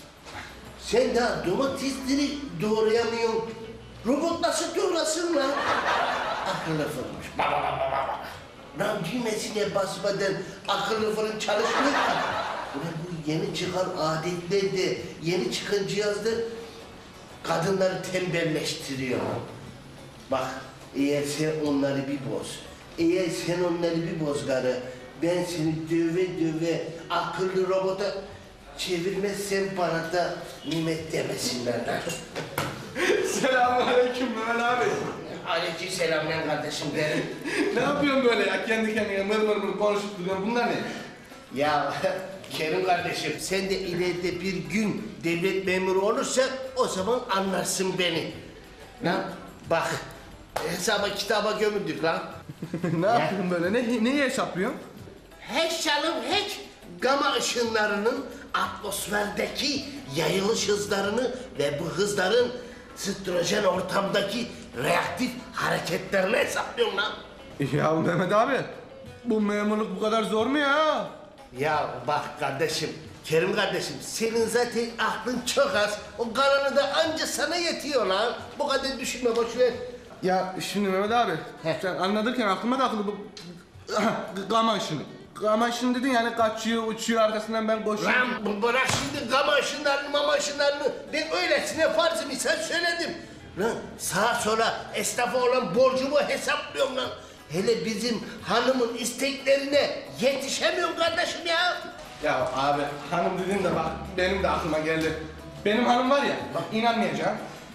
Sen daha domatesleri doğrayamıyorsun. Robot nasıl doğrasın lan? Akıllı fırınmış. Baba baba baba. Lan düğmesine basmadan akıllı fırın çalışmıyor ki. Ulan bu yeni çıkan aletlerde, yeni çıkan cihazda kadınları tembelleştiriyor. Bak, eğer sen onları bir boz, eğer sen onları bir boz karı, ben seni döve döve akıllı robota çevirmezsem bana da nimet demesinler lan. Selamünaleyküm Mehmet abi. Aleyküm selam lan kardeşim benim. Ne yapıyorsun böyle ya kendi kendine mır mır mır konuşup duruyorsun bunlar ne? Ya Kerim kardeşim sen de ileride bir gün devlet memuru olursan o zaman anlarsın beni. Lan bak hesaba kitaba gömüldük lan. Ne yapıyorsun böyle ne, neyi hesaplıyorsun? Hack çalım hack gama ışınlarının atmosferdeki yayılış hızlarını ve bu hızların ströjen ortamdaki reaktif hareketlerini hesaplıyorum lan. Ya Mehmet abi bu memurluk bu kadar zor mu ya? Ya bak kardeşim, Kerim kardeşim senin zaten aklın çok az. O kalanı da anca sana yetiyor lan. Bu kadar düşünme boş ver. Ya şimdi Mehmet abi sen anlatırken aklıma takıldı bu gama ışını. Gama ışını dedin yani kaçıyor uçuyor arkasından ben koşuyorum. Lan bu- bırak şimdi gama ışınlarını mama ışınlarını. Ben öylesine farz misal söyledim. Lan sağa sola esnafa olan borcumu hesaplıyorum lan. Hele bizim hanımın isteklerine yetişemiyorum kardeşim ya. Ya abi hanım dedin de bak benim de aklıma geldi. Benim hanım var ya bak inanmayacağım.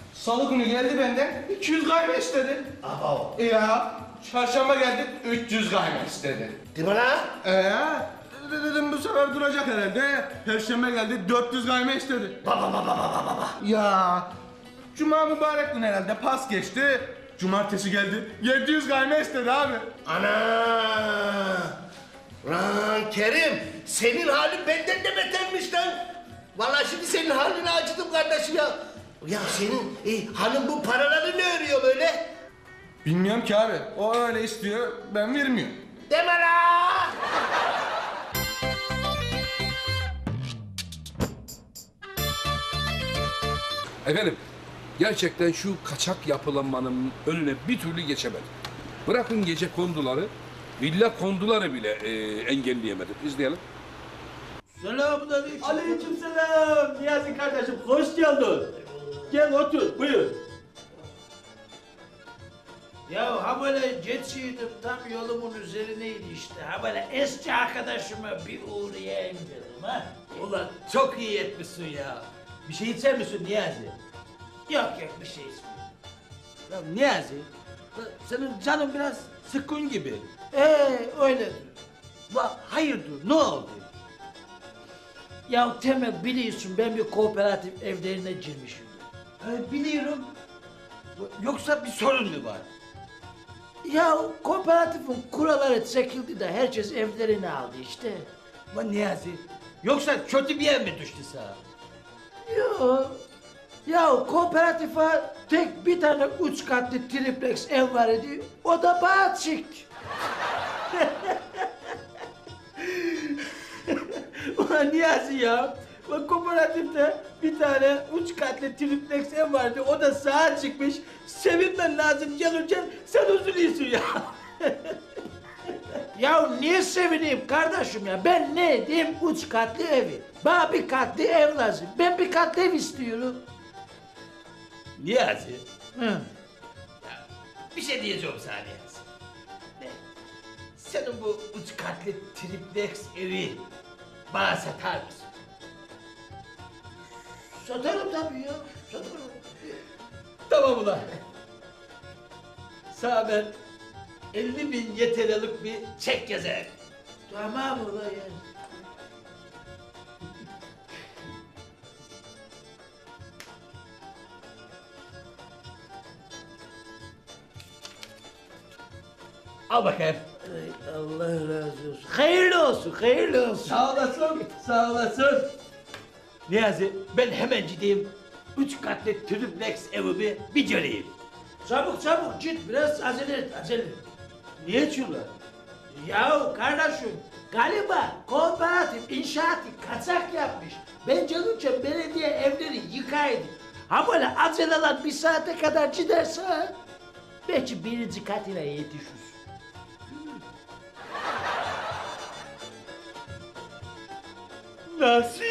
Salı günü geldi benden iki yüz gayme istedi. Abo. Ya çarşamba geldi üç yüz gayme istedi. Değil mi lan? Ee, dedim bu sefer duracak herhalde. Perşembe geldi dört yüz gayme istedi. Baba baba baba baba. Ya Cuma mübarek gün herhalde pas geçti. Cumartesi geldi yedi yüz gayme istedi abi. Ana! Lan Kerim, senin halin benden de betermiş lan. Vallahi şimdi senin haline acıdım kardeşim ya. Ya senin e, hanım bu paraları ne örüyor böyle? Bilmiyorum ki abi. O öyle istiyor ben vermiyorum. Deme la! Efendim, gerçekten şu kaçak yapılanmanın önüne bir türlü geçemedim. Bırakın gece konduları, villa konduları bile e, engelleyemedim. İzleyelim. Selamünaleyküm. Aleykümselam. Niyazi kardeşim hoş geldin. Gel otur buyur. Ya ha böyle geçiyordum tam yolumun üzerineydi işte. Ha böyle eski arkadaşıma bir uğrayayım dedim ha. Ulan çok iyi etmişsin ya. Bir şey içer misin Niyazi? Yok yok bir şey içmiyorum. Ya Niyazi, senin canın biraz sıkkın gibi. Ee öyledir. La hayırdır, ne oldu? Ya Temel biliyorsun ben bir kooperatif evlerine girmişim. Ee, biliyorum. Yoksa bir sorun mu var? Ya kooperatifin kuralları çekildi de herkes evlerini aldı işte. Lan Niyazi, yoksa kötü bir yer mi düştü sana? Yok. Ya kooperatife tek bir tane üç katlı triplex ev var idi. O da bana çıktı. Ulan Niyazi ya, bak kooperatifte bir tane üç katlı triplex ev vardı, o da sağa çıkmış. Sevinmen lazım gelirken sen üzülüyorsun ya. Ya niye sevineyim kardeşim ya? Ben ne edeyim üç katlı evi? Bana bir katlı ev lazım. Ben bir katlı ev istiyorum. Niyazi, Hı. bir şey diyeceğim sana Niyazi. Ne? Senin bu üç katlı triplex evi bana satar mısın? Satarım tabii ya. Satarım. Tamam ulan. Sana ben elli bin Y T L'lik bir çek yazarım. Tamam ulan ya. Al bakayım. Ay, Allah razı olsun. Hayırlı olsun, hayırlı olsun. Sağ olasın, sağ olasın. Niyazi, ben hemen gideyim. Üç katlı triplex evimi bir göreyim. Çabuk çabuk git biraz acele et, acele et. Niye çula? Ya kardeşim, galiba kooperatif inşaatı kaçak yapmış. Ben gelirken belediye evleri yıkaydı. Ha böyle aceleler bir saate kadar giderse belki birinci katına yetişir. Nasıl?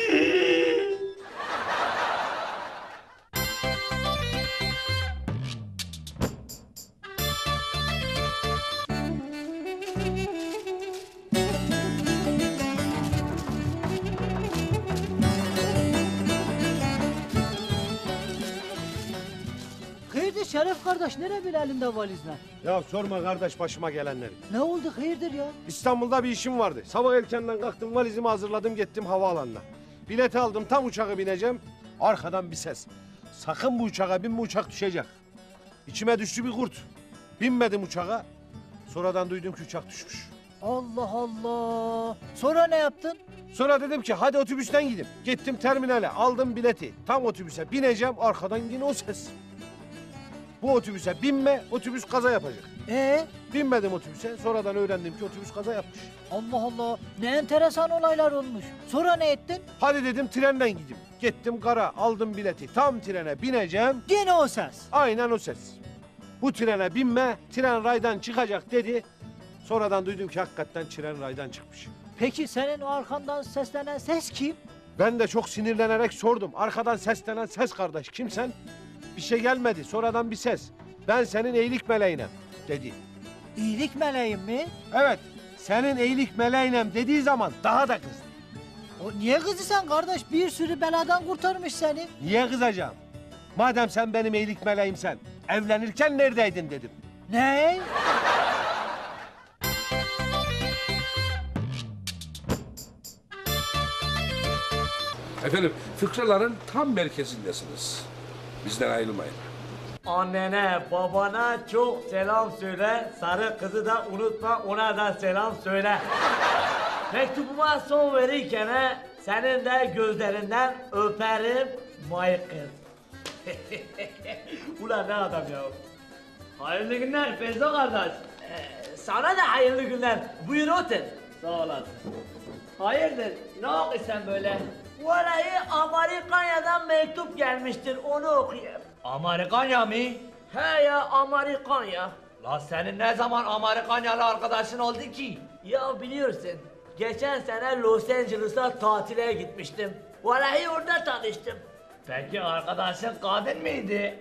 Hayırdır Şeref kardeş, nereye böyle elinde valizle? Ya sorma kardeş başıma gelenleri. Ne oldu hayırdır ya? İstanbul'da bir işim vardı. Sabah erkenden kalktım, valizimi hazırladım, gittim havaalanına. Bilet aldım, tam uçağa bineceğim. Arkadan bir ses. Sakın bu uçağa binme, uçak düşecek. İçime düştü bir kurt. Binmedim uçağa. Sonradan duydum ki uçak düşmüş. Allah Allah. Sonra ne yaptın? Sonra dedim ki hadi otobüsten gideyim. Gittim terminale, aldım bileti. Tam otobüse bineceğim, arkadan yine o ses. Bu otobüse binme, otobüs kaza yapacak. Ee? Binmedim otobüse, sonradan öğrendim ki otobüs kaza yapmış. Allah Allah. Ne enteresan olaylar olmuş. Sonra ne ettin? Hadi dedim trenden gideyim. Gittim kara, aldım bileti. Tam trene bineceğim. Yine o ses. Aynen o ses. Bu trene binme, tren raydan çıkacak dedi. Sonradan duydum ki hakikaten tren raydan çıkmış. Peki senin o arkandan seslenen ses kim? Ben de çok sinirlenerek sordum. Arkadan seslenen ses kardeş, kimsen? Bir şey gelmedi, sonradan bir ses. Ben senin iyilik meleğinem dedi. İyilik meleğim mi? Evet, senin iyilik meleğinem dediği zaman daha da kızdı. O niye kızı sen kardeş? Bir sürü beladan kurtarmış seni. Niye kızacağım? Madem sen benim iyilik meleğimsen, evlenirken neredeydin dedim. Ne? Efendim, fıkraların tam merkezindesiniz. Bizden ayrılmayın. Annene, babana çok selam söyle. Sarı kızı da unutma, ona da selam söyle. Mektubuma son verirken he, senin de gözlerinden öperim Michael. Ulan ne adam ya. Hayırlı günler Feyzo kardeş. Ee, sana da hayırlı günler. Buyur otur. Sağ olasın. Hayırdır? Ne okuyorsun sen böyle? Vallahi Amerikanya'dan mektup gelmiştir. Onu okuyayım. Amerikanya mı? He ya Amerikanya. La senin ne zaman Amerikanyalı arkadaşın oldu ki? Ya biliyorsun. Geçen sene Los Angeles'a tatile gitmiştim. Vallahi orada tanıştım. Peki arkadaşın kadın mıydı?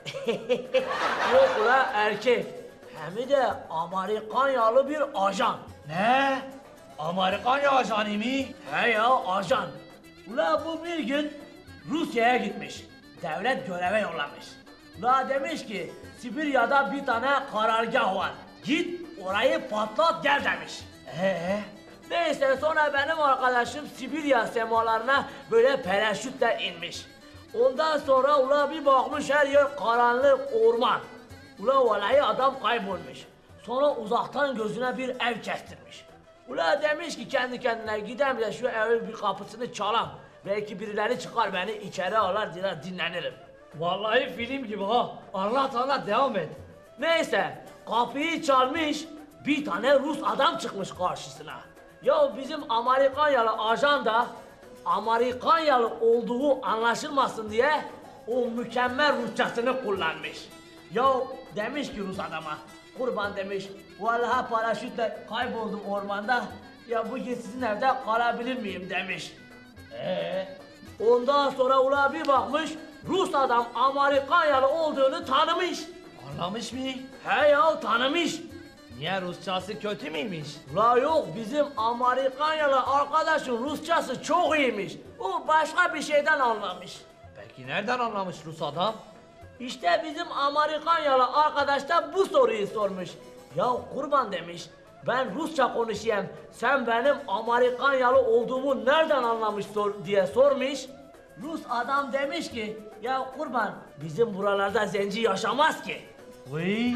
Yok ula erkek. Hem de Amerikanyalı bir ajan. Ne? Amerikanya ajanı mı? He ya ajan. Ula bu bir gün Rusya'ya gitmiş. Devlet göreve yollamış. Ula demiş ki Sibirya'da bir tane karargah var. Git orayı patlat gel demiş. Ee? Neyse sonra benim arkadaşım Sibirya semalarına böyle paraşütle inmiş. Ondan sonra ula bir bakmış her yer karanlık orman. Ula vallahi adam kaybolmuş. Sonra uzaktan gözüne bir ev kestirmiş. Ula demiş ki kendi kendine gidem de şu evin bir kapısını çalam. Belki birileri çıkar beni içeri alır diye dinlenirim. Vallahi film gibi ha. Anlat anlat devam et. Neyse kapıyı çalmış bir tane Rus adam çıkmış karşısına. Ya bizim Amerikanyalı ajan da Amerikanyalı olduğu anlaşılmasın diye o mükemmel Rusçasını kullanmış. Ya demiş ki Rus adama, kurban demiş, vallahi paraşütle kayboldum ormanda, ya bugün sizin evde kalabilir miyim demiş. Ee? Ondan sonra ula bir bakmış, Rus adam Amerikanyalı olduğunu tanımış. Anlamış mı? He ya tanımış. Niye Rusçası kötü müymüş? La yok bizim Amerikanyalı arkadaşın Rusçası çok iyiymiş. O başka bir şeyden anlamış. Peki nereden anlamış Rus adam? İşte bizim Amerikanyalı arkadaş da bu soruyu sormuş. Ya kurban demiş, ben Rusça konuşayım, sen benim Amerikanyalı olduğumu nereden anlamış sor diye sormuş. Rus adam demiş ki, ya kurban bizim buralarda zenci yaşamaz ki. Vay.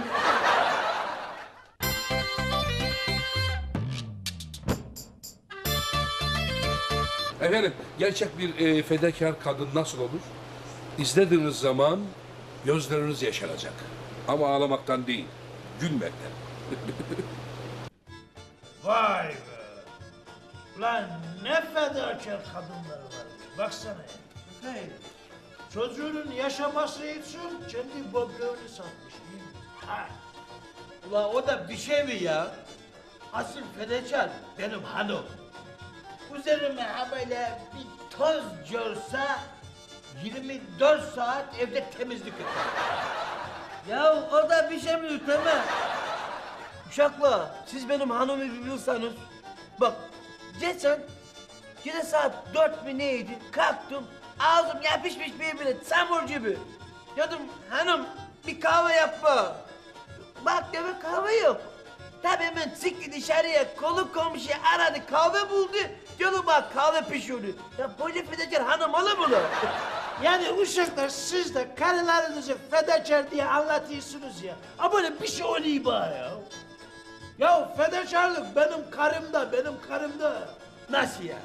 Efendim, gerçek bir e, fedakar kadın nasıl olur? İzlediğiniz zaman gözleriniz yaşaracak. Ama ağlamaktan değil, gülmekten. Vay be! Lan ne fedakar kadınlar var. Baksana ya. Hey, çocuğunun yaşaması için kendi böbreğini satmış. Değil mi? Ha. Ulan o da bir şey mi ya? Asıl fedakar benim hanım. Üzerime ha böyle bir toz görse yirmi dört saat evde temizlik eder. Ya o da bir şey mi Üteme? Uşaklar, siz benim hanımı bir bilseniz. Bak, geçen gece saat dört mü neydi? Kalktım, ağzım yapışmış birbirine, çamur gibi. Dedim hanım bir kahve yapma. Bak demek kahve yok. Tabii hemen çıktı dışarıya, kolu komşuya aradı, kahve buldu. Diyorum bak kahve pişiyordu. Ya böyle fedakar hanım olur mu lan? Yani uşaklar siz de karılarınızı fedakar diye anlatıyorsunuz ya. Ama böyle bir şey oluyor bana ya. Ya fedakarlık benim karımda, benim karımda. Nasıl ya?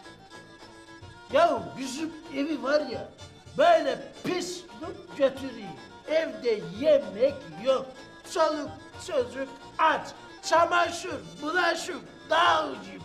Ya bizim evi var ya, böyle pislik götürüyor. Evde yemek yok. Çoluk çocuk aç. Çamaşır, bulaşık, dağ gibi.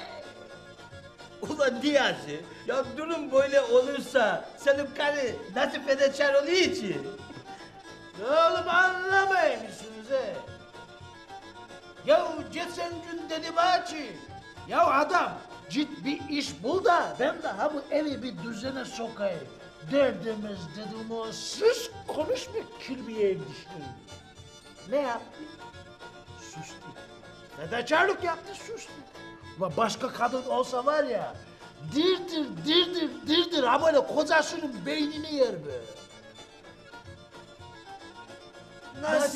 Ulan Niyazi, ya durum böyle olursa senin karı nasıl fedakar oluyor ki? Ne oğlum anlamıyor musunuz he? Ya geçen gün dedi bana ki, ya adam git bir iş bul da ben de ha bu evi bir düzene sokayım. Derdimiz dedim o sus konuşma kirmiyeyim dişlerim. Ne yaptı? Sustu. Fedakarlık yaptı sustu. Ulan başka kadın olsa var ya, dirdir dirdir dirdir ha böyle kocasının beynini yer be. Nasıl?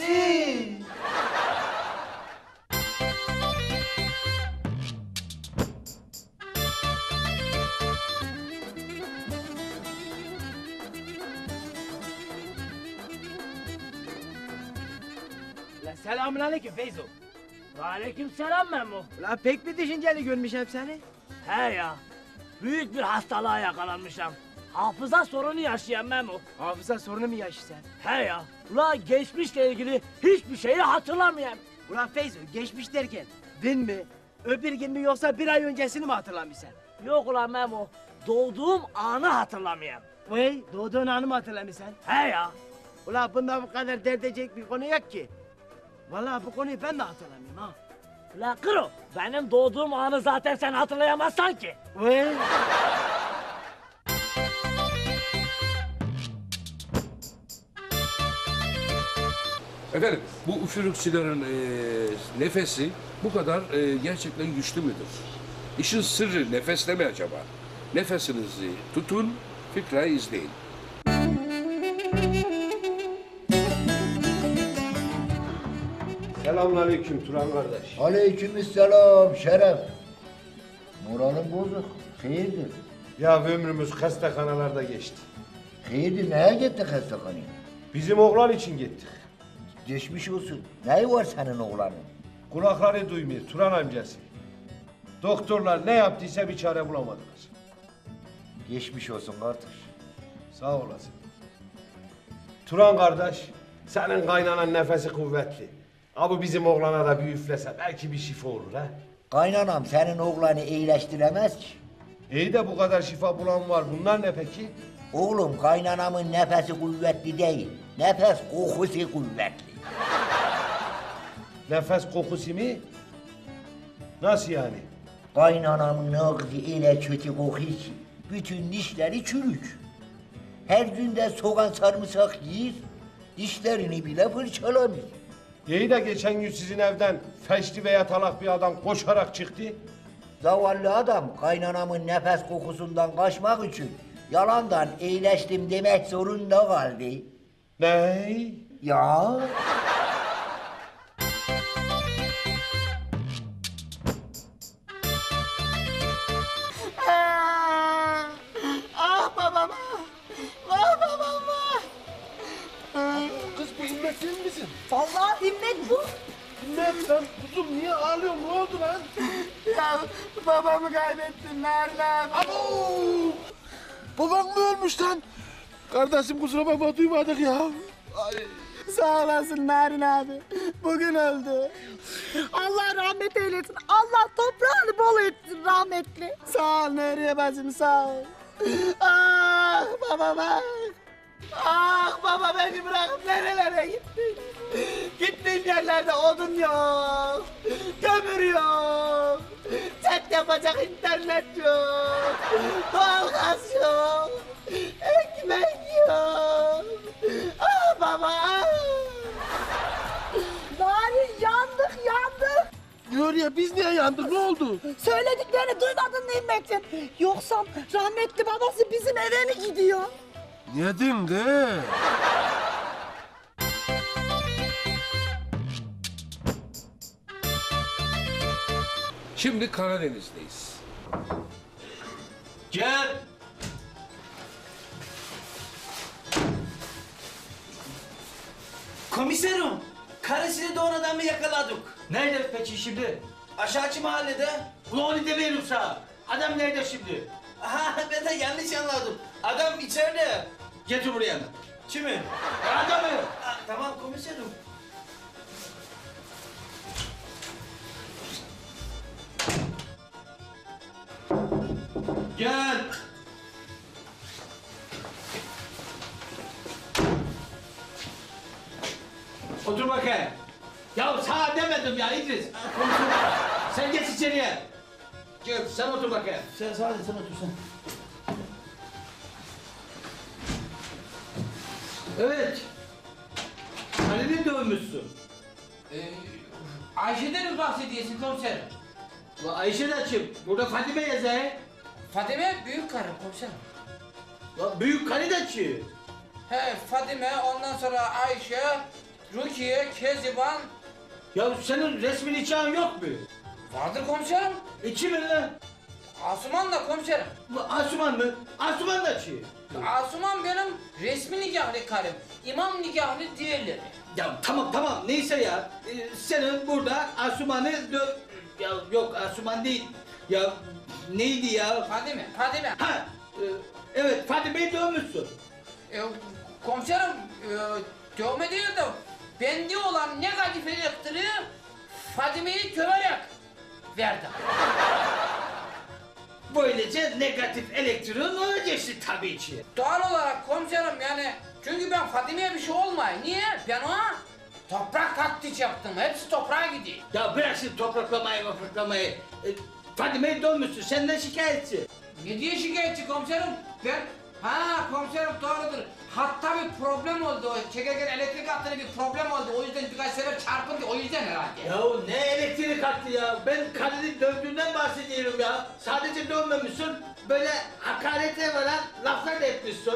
La selamünaleyküm Feyzo. Aleyküm selam Memo. La pek bir düşünceli görmüşüm seni. He ya. Büyük bir hastalığa yakalanmışım. Hafıza sorunu yaşayan Memo. Hafıza sorunu mu yaşıyorsun? He ya. Ula geçmişle ilgili hiçbir şeyi hatırlamıyorum. Ulan Feyzo geçmiş derken dün mü? Öbür gün mü yoksa bir ay öncesini mi hatırlamışsın? Yok ulan Memo. Doğduğum anı hatırlamıyorum. Vay doğduğun anı mı hatırlamışsın? He ya. Ulan bunda bu kadar dert edecek bir konu yok ki. Vallahi bu konuyu ben de hatırlamıyorum ha. La kro, benim doğduğum anı zaten sen hatırlayamazsan ki. Vay. Efendim bu üfürükçülerin eee, nefesi bu kadar eee, gerçekten güçlü müdür? İşin sırrı nefeste mi acaba? Nefesinizi tutun, fikrayı izleyin. Selamünaleyküm Turan kardeş. Aleykümselam Şeref. Moralin bozuk. Hayırdır? Ya ömrümüz hastanelarda geçti. Hayırdır neye gittik hastaneye? Bizim oğlan için gittik. Geçmiş olsun. Neyi var senin oğlanın? Kulakları duymuyor Turan amcası. Doktorlar ne yaptıysa bir çare bulamadılar. Geçmiş olsun kardeş. Sağ olasın. Turan kardeş, senin kaynanan nefesi kuvvetli. Abi bizim oğlana da bir üflese belki bir şifa olur ha. Kaynanam senin oğlanı iyileştiremez ki. İyi de bu kadar şifa bulan var. Bunlar ne peki? Oğlum kaynanamın nefesi kuvvetli değil. Nefes kokusu kuvvetli. Nefes kokusu mu? Nasıl yani? Kaynanamın ağzı öyle kötü kokuyor ki bütün dişleri çürük. Her gün de soğan sarımsak yer, dişlerini bile fırçalamıyor. İyi de geçen gün sizin evden feşli ve yatalak bir adam koşarak çıktı. Zavallı adam kaynanamın nefes kokusundan kaçmak için yalandan iyileştim demek zorunda kaldı. Ne? Ya. Ah, ah babama. Ah babama. Kız bu İmmet sen misin? Vallahi İmmet bu. İmmet lan kuzum niye ağlıyorsun? Ne oldu lan? Ya babamı kaybettim nereden? Abo! Baban mı ölmüş lan? Kardeşim kusura bakma duymadık ya. Ay. Sağ olasın Narin abi. Bugün öldü. Allah rahmet eylesin. Allah toprağını bol etsin rahmetli. Sağ ol Nuriye bacım sağ ol. Ah babama. Ah baba beni bırakıp nerelere gittin? Gittiğim yerlerde odun yok. Kömür yok. Chat yapacak internet yok. Doğalgaz yok. Ekmek yok. Ah baba. Narin yandık yandık. Nuriye biz niye yandık ne oldu? Söylediklerini duymadın mı İmmet'ciğim? Yoksa rahmetli babası bizim eve mi gidiyor? Ne diyorsun de? Şimdi Karadeniz'deyiz. Gel. Komiserim, karısını doğan adamı yakaladık. Nerede peki şimdi? Aşağıcı mahallede. Ulan onu demeyelim sana. Adam nerede şimdi? Ha ben de yanlış anladım. Adam içeride. Getir buraya. Kimi? Adamı. Ha, tamam komiserim. Gel. Otur bakayım. Ya sana demedim ya İdris. Sen geç içeriye. Gel sen otur bakayım. Sen sadece sen otur sen. Evet. Halil'i dövmüşsün. Ee, Ayşe'den mi bahsediyorsun komiserim? Ulan Ayşe de kim? Burada Fadime yazar. Fadime büyük karım komiserim. Lan büyük karı da kim? He Fadime ondan sonra Ayşe Rukiye, Keziban. Ya senin resmi nikahın yok mu? Vardır komiserim. E kimin lan? Asuman da komiserim. Bu Asuman mı? Asuman da kim? Asuman benim resmi nikahlı karım. İmam nikahlı diğerleri. Ya tamam tamam neyse ya. Ee, senin burada Asuman'ı dö... Ya yok Asuman değil. Ya neydi ya? Fadime, Fadime. Ha, e, evet Fadime'yi dövmüşsün. E, komiserim, e, dövme değil de bende olan negatif elektriği Fadime'yi döverek verdim. Böylece negatif elektriğin ona geçti tabii ki. Doğal olarak komiserim yani çünkü ben Fadime'ye bir şey olmuyor. Niye? Ben ona toprak taktiği yaptım. Hepsi toprağa gidiyor. Ya bırak şimdi topraklamayı topraklamayı. E, Fadime'yi dövmüşsün senden şikayetçi. Ne diye şikayetçi komiserim? Ben ha komiserim doğrudur. Hatta bir problem oldu. O çekerken elektrik hattında bir problem oldu. O yüzden birkaç sefer çarpındı. O yüzden herhalde. Ya ne elektrik hattı ya? Ben kadını dövdüğünden bahsediyorum ya. Sadece dövmemişsin. Böyle hakarete varan laflar da etmişsin.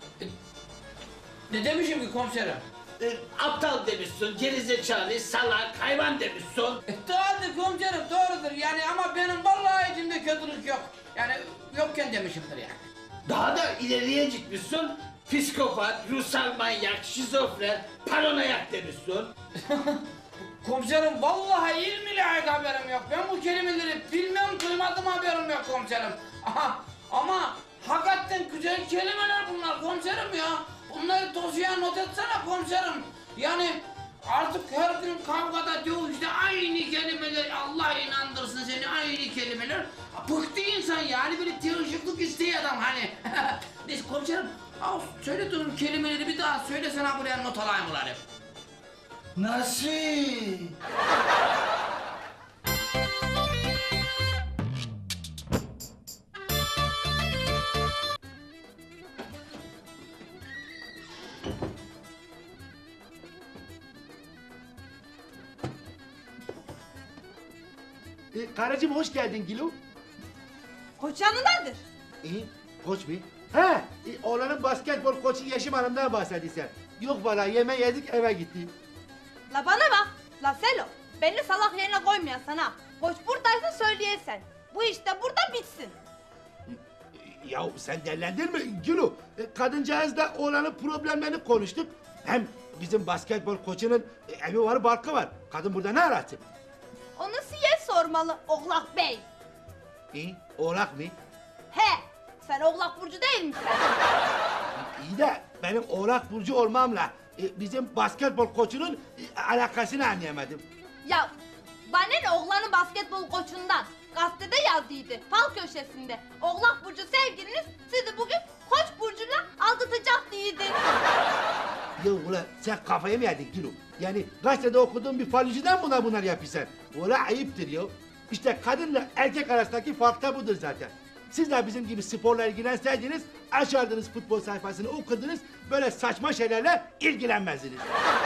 Ne demişim ki komiserim? E, aptal demişsin, gerizekalı, salak, hayvan demişsin. E, doğrudur komiserim doğrudur yani ama benim vallahi içimde kötülük yok. Yani yokken demişimdir yani. Daha da ileriye gitmişsin. Psikopat, ruhsal manyak, şizofren, paranoyak demişsin. Komiserim vallahi ilmiyle haberim yok. Ben bu kelimeleri bilmem duymadım haberim yok komiserim. Aha, ama hakikaten güzel kelimeler bunlar komiserim ya. Bunları dosya not etsene komiserim. Yani artık her gün kavgada dövüşte aynı kelimeler Allah inandırsın seni aynı kelimeler. Bıktı insan yani böyle değişiklik istiyor adam hani. Neyse komiserim al söylediğin kelimeleri bir daha söylesene buraya not alayım bunları. Nasıl? E, karıcığım hoş geldin Gilo. Koç yanındadır. İyi, koç mu? He, e, oğlanın basketbol koçu Yeşim Hanım'dan bahsediyorsun. Yok valla yeme yedik eve gitti. La bana bak. La Selo. Beni salak yerine koymayasan ha. Koç buradaysa söyleyesen. Bu işte burada bitsin. Ya sen dellendirme Gilo. E, kadıncağızla oğlanın problemlerini konuştuk. Hem bizim basketbol koçunun e, evi var barkı var. Kadın burada ne ararsın? Onu size sormalı Oğlak Bey. İyi, oğlak mı? He. Sen Oğlak Burcu değil misin? İyi de benim oğlak burcu olmamla e, bizim basketbol koçunun e, alakasını anlayamadım. Ya bana ne oğlanın basketbol koçundan? Gazetede yazdıydı fal köşesinde. Oğlak Burcu sevgiliniz sizi bugün Koç Burcu'yla aldatacak değildi. Ya ulan sen kafayı mı yedin Gilo? Yani gazetede okuduğun bir falcıdan buna bunlar yapıyorsun. Ulan ayıptır ya. İşte kadınla erkek arasındaki fark da budur zaten. Siz de bizim gibi sporla ilgilenseydiniz, açardınız futbol sayfasını okudunuz, böyle saçma şeylerle ilgilenmezdiniz.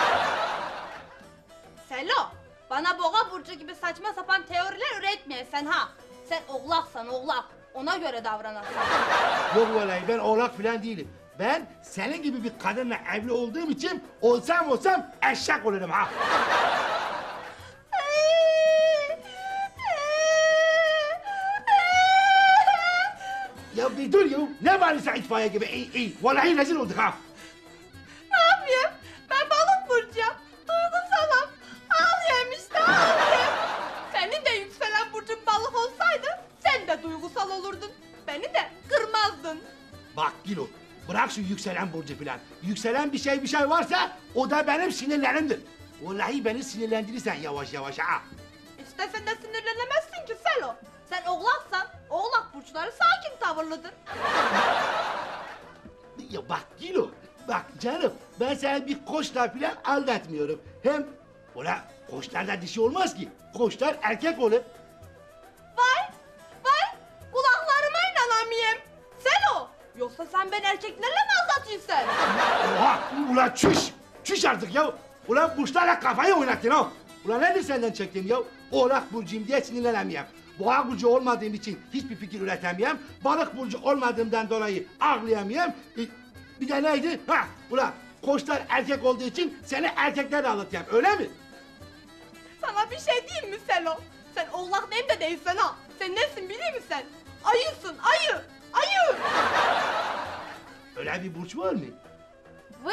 Selo, bana Boğa Burcu gibi saçma sapan teoriler üretmeyesen ha. Sen oğlaksan oğlak, ona göre davranasın. Yok vallahi ben oğlak falan değilim. Ben senin gibi bir kadınla evli olduğum için olsam olsam eşek olurum ha. Ya bir dur ya. Ne bağırıyorsun itfaiye gibi? İyi iyi. Vallahi rezil olduk ha. Ne yapayım? Ben balık burcuyum. Duygusalım. Ağlayayım işte ağlayayım. Senin de yükselen burcun balık olsaydı sen de duygusal olurdun. Beni de kırmazdın. Bak Gilo, bırak şu yükselen burcu filan. Yükselen bir şey bir şey varsa o da benim sinirlerimdir. Vallahi beni sinirlendirirsen yavaş yavaş ha. İşte sen de sinirlenemezsin ki Selo. Sen oğlaksan oğlak burçları sakin tavırlıdır. Ya bak Gilo, bak canım ben seni bir koçla filan aldatmıyorum. Hem ola koçlarda dişi olmaz ki. Koçlar erkek olur. Vay vay kulaklarıma inanamayayım. Selo yoksa sen ben erkeklerle mi aldatıyorsun? Oha ulan çüş, çüş artık ya. Ulan burçlarla kafayı oynattın ha. Ulan nedir senden çektiğim ya? Oğlak burcuyum diye sinirlenemeyem. Boğa burcu olmadığım için hiçbir fikir üretemeyem. Balık burcu olmadığımdan dolayı ağlayamıyorum. E, bir de neydi? Ha, ulan koçlar erkek olduğu için seni erkeklerle anlatayım, öyle mi? Sana bir şey diyeyim mi Selo? Sen oğlak neyim de değilsen ha. Sen nesin biliyor musun sen? Ayısın, ayı, ayı. Öyle bir burç var mı? Vış.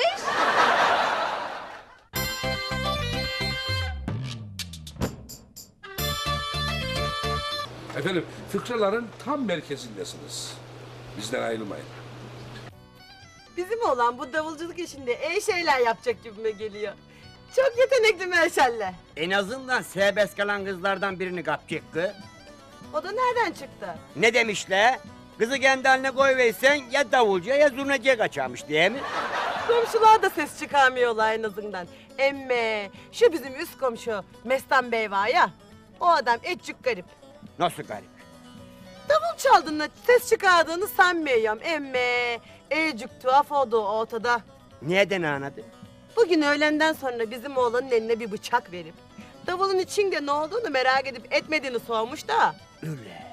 Efendim, fıkraların tam merkezindesiniz. Bizden ayrılmayın. Bizim oğlan bu davulculuk işinde iyi şeyler yapacak gibime geliyor. Çok yetenekli maşallah. En azından serbest kalan kızlardan birini kapacak kız. O da nereden çıktı? Ne demişler? Kızı kendi haline koyversen ya davulcuya ya zurnacıya kaçarmış değil mi? Komşular da ses çıkarmıyorlar en azından. Emme şu bizim üst komşu Mestan Bey var ya. O adam etçük garip. Nasıl garip? Davul çaldığında ses çıkardığını sanmıyorum emme. Ecik tuhaf oldu ortada. Nereden anladın? Bugün öğlenden sonra bizim oğlanın eline bir bıçak verip davulun içinde ne olduğunu merak edip etmediğini sormuş da. Öyle.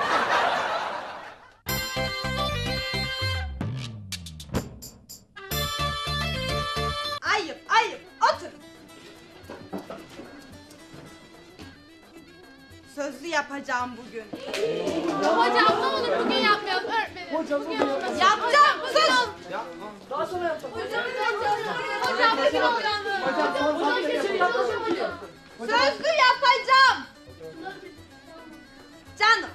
Ayıp, ayıp. Otur. Sözlü yapacağım bugün. Hocam ne olur bugün yapmayalım öğretmenim. Hocam bugün olmaz. Yapacağım, sus! Daha sonra yapalım. Hocam hocam bugün olmaz. Hocam kesin yapalım hocam. Sözlü yapacağım. Canım.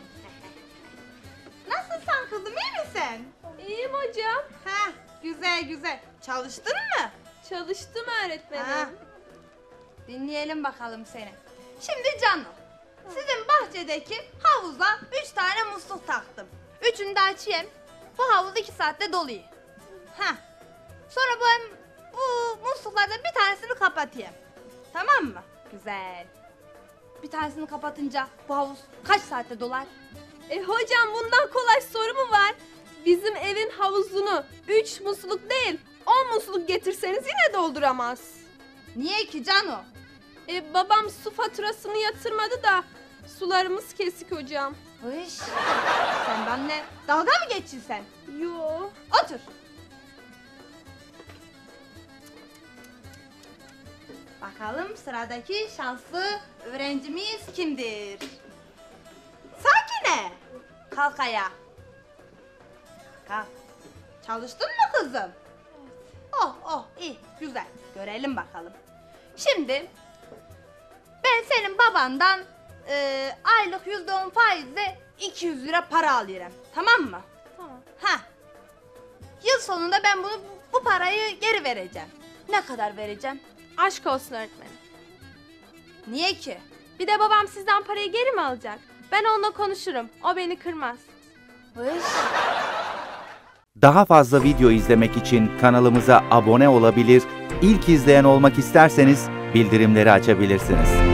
Nasılsın kızım, iyi misin? İyiyim hocam. Heh, güzel güzel. Çalıştın mı? Çalıştım öğretmenim. Ha. Dinleyelim bakalım seni. Şimdi canım, sizin bahçedeki havuza üç tane musluk taktım. Üçünü de açayım. Bu havuz iki saatte doluyor. Ha. Sonra bu, bu musluklardan bir tanesini kapatayım. Tamam mı? Güzel. Bir tanesini kapatınca bu havuz kaç saatte dolar? E hocam bundan kolay soru mu var? Bizim evin havuzunu üç musluk değil on musluk getirseniz yine dolduramaz. Niye ki Cano? E babam su faturasını yatırmadı da sularımız kesik hocam. Hış. Sen benimle dalga mı geçsin sen? Yo. Otur. Bakalım sıradaki şanslı öğrencimiz kimdir? Sakine. Kalk ayağa. Kalk. Çalıştın mı kızım? Oh oh iyi güzel. Görelim bakalım. Şimdi ben senin babandan e, aylık yüzde on faizle iki yüz lira para alıyorum. Tamam mı? Tamam. Ha. Yıl sonunda ben bunu bu parayı geri vereceğim. Ne kadar vereceğim? Aşk olsun öğretmenim. Niye ki? Bir de babam sizden parayı geri mi alacak? Ben onunla konuşurum. O beni kırmaz. Hış. Daha fazla video izlemek için kanalımıza abone olabilir, ilk izleyen olmak isterseniz bildirimleri açabilirsiniz.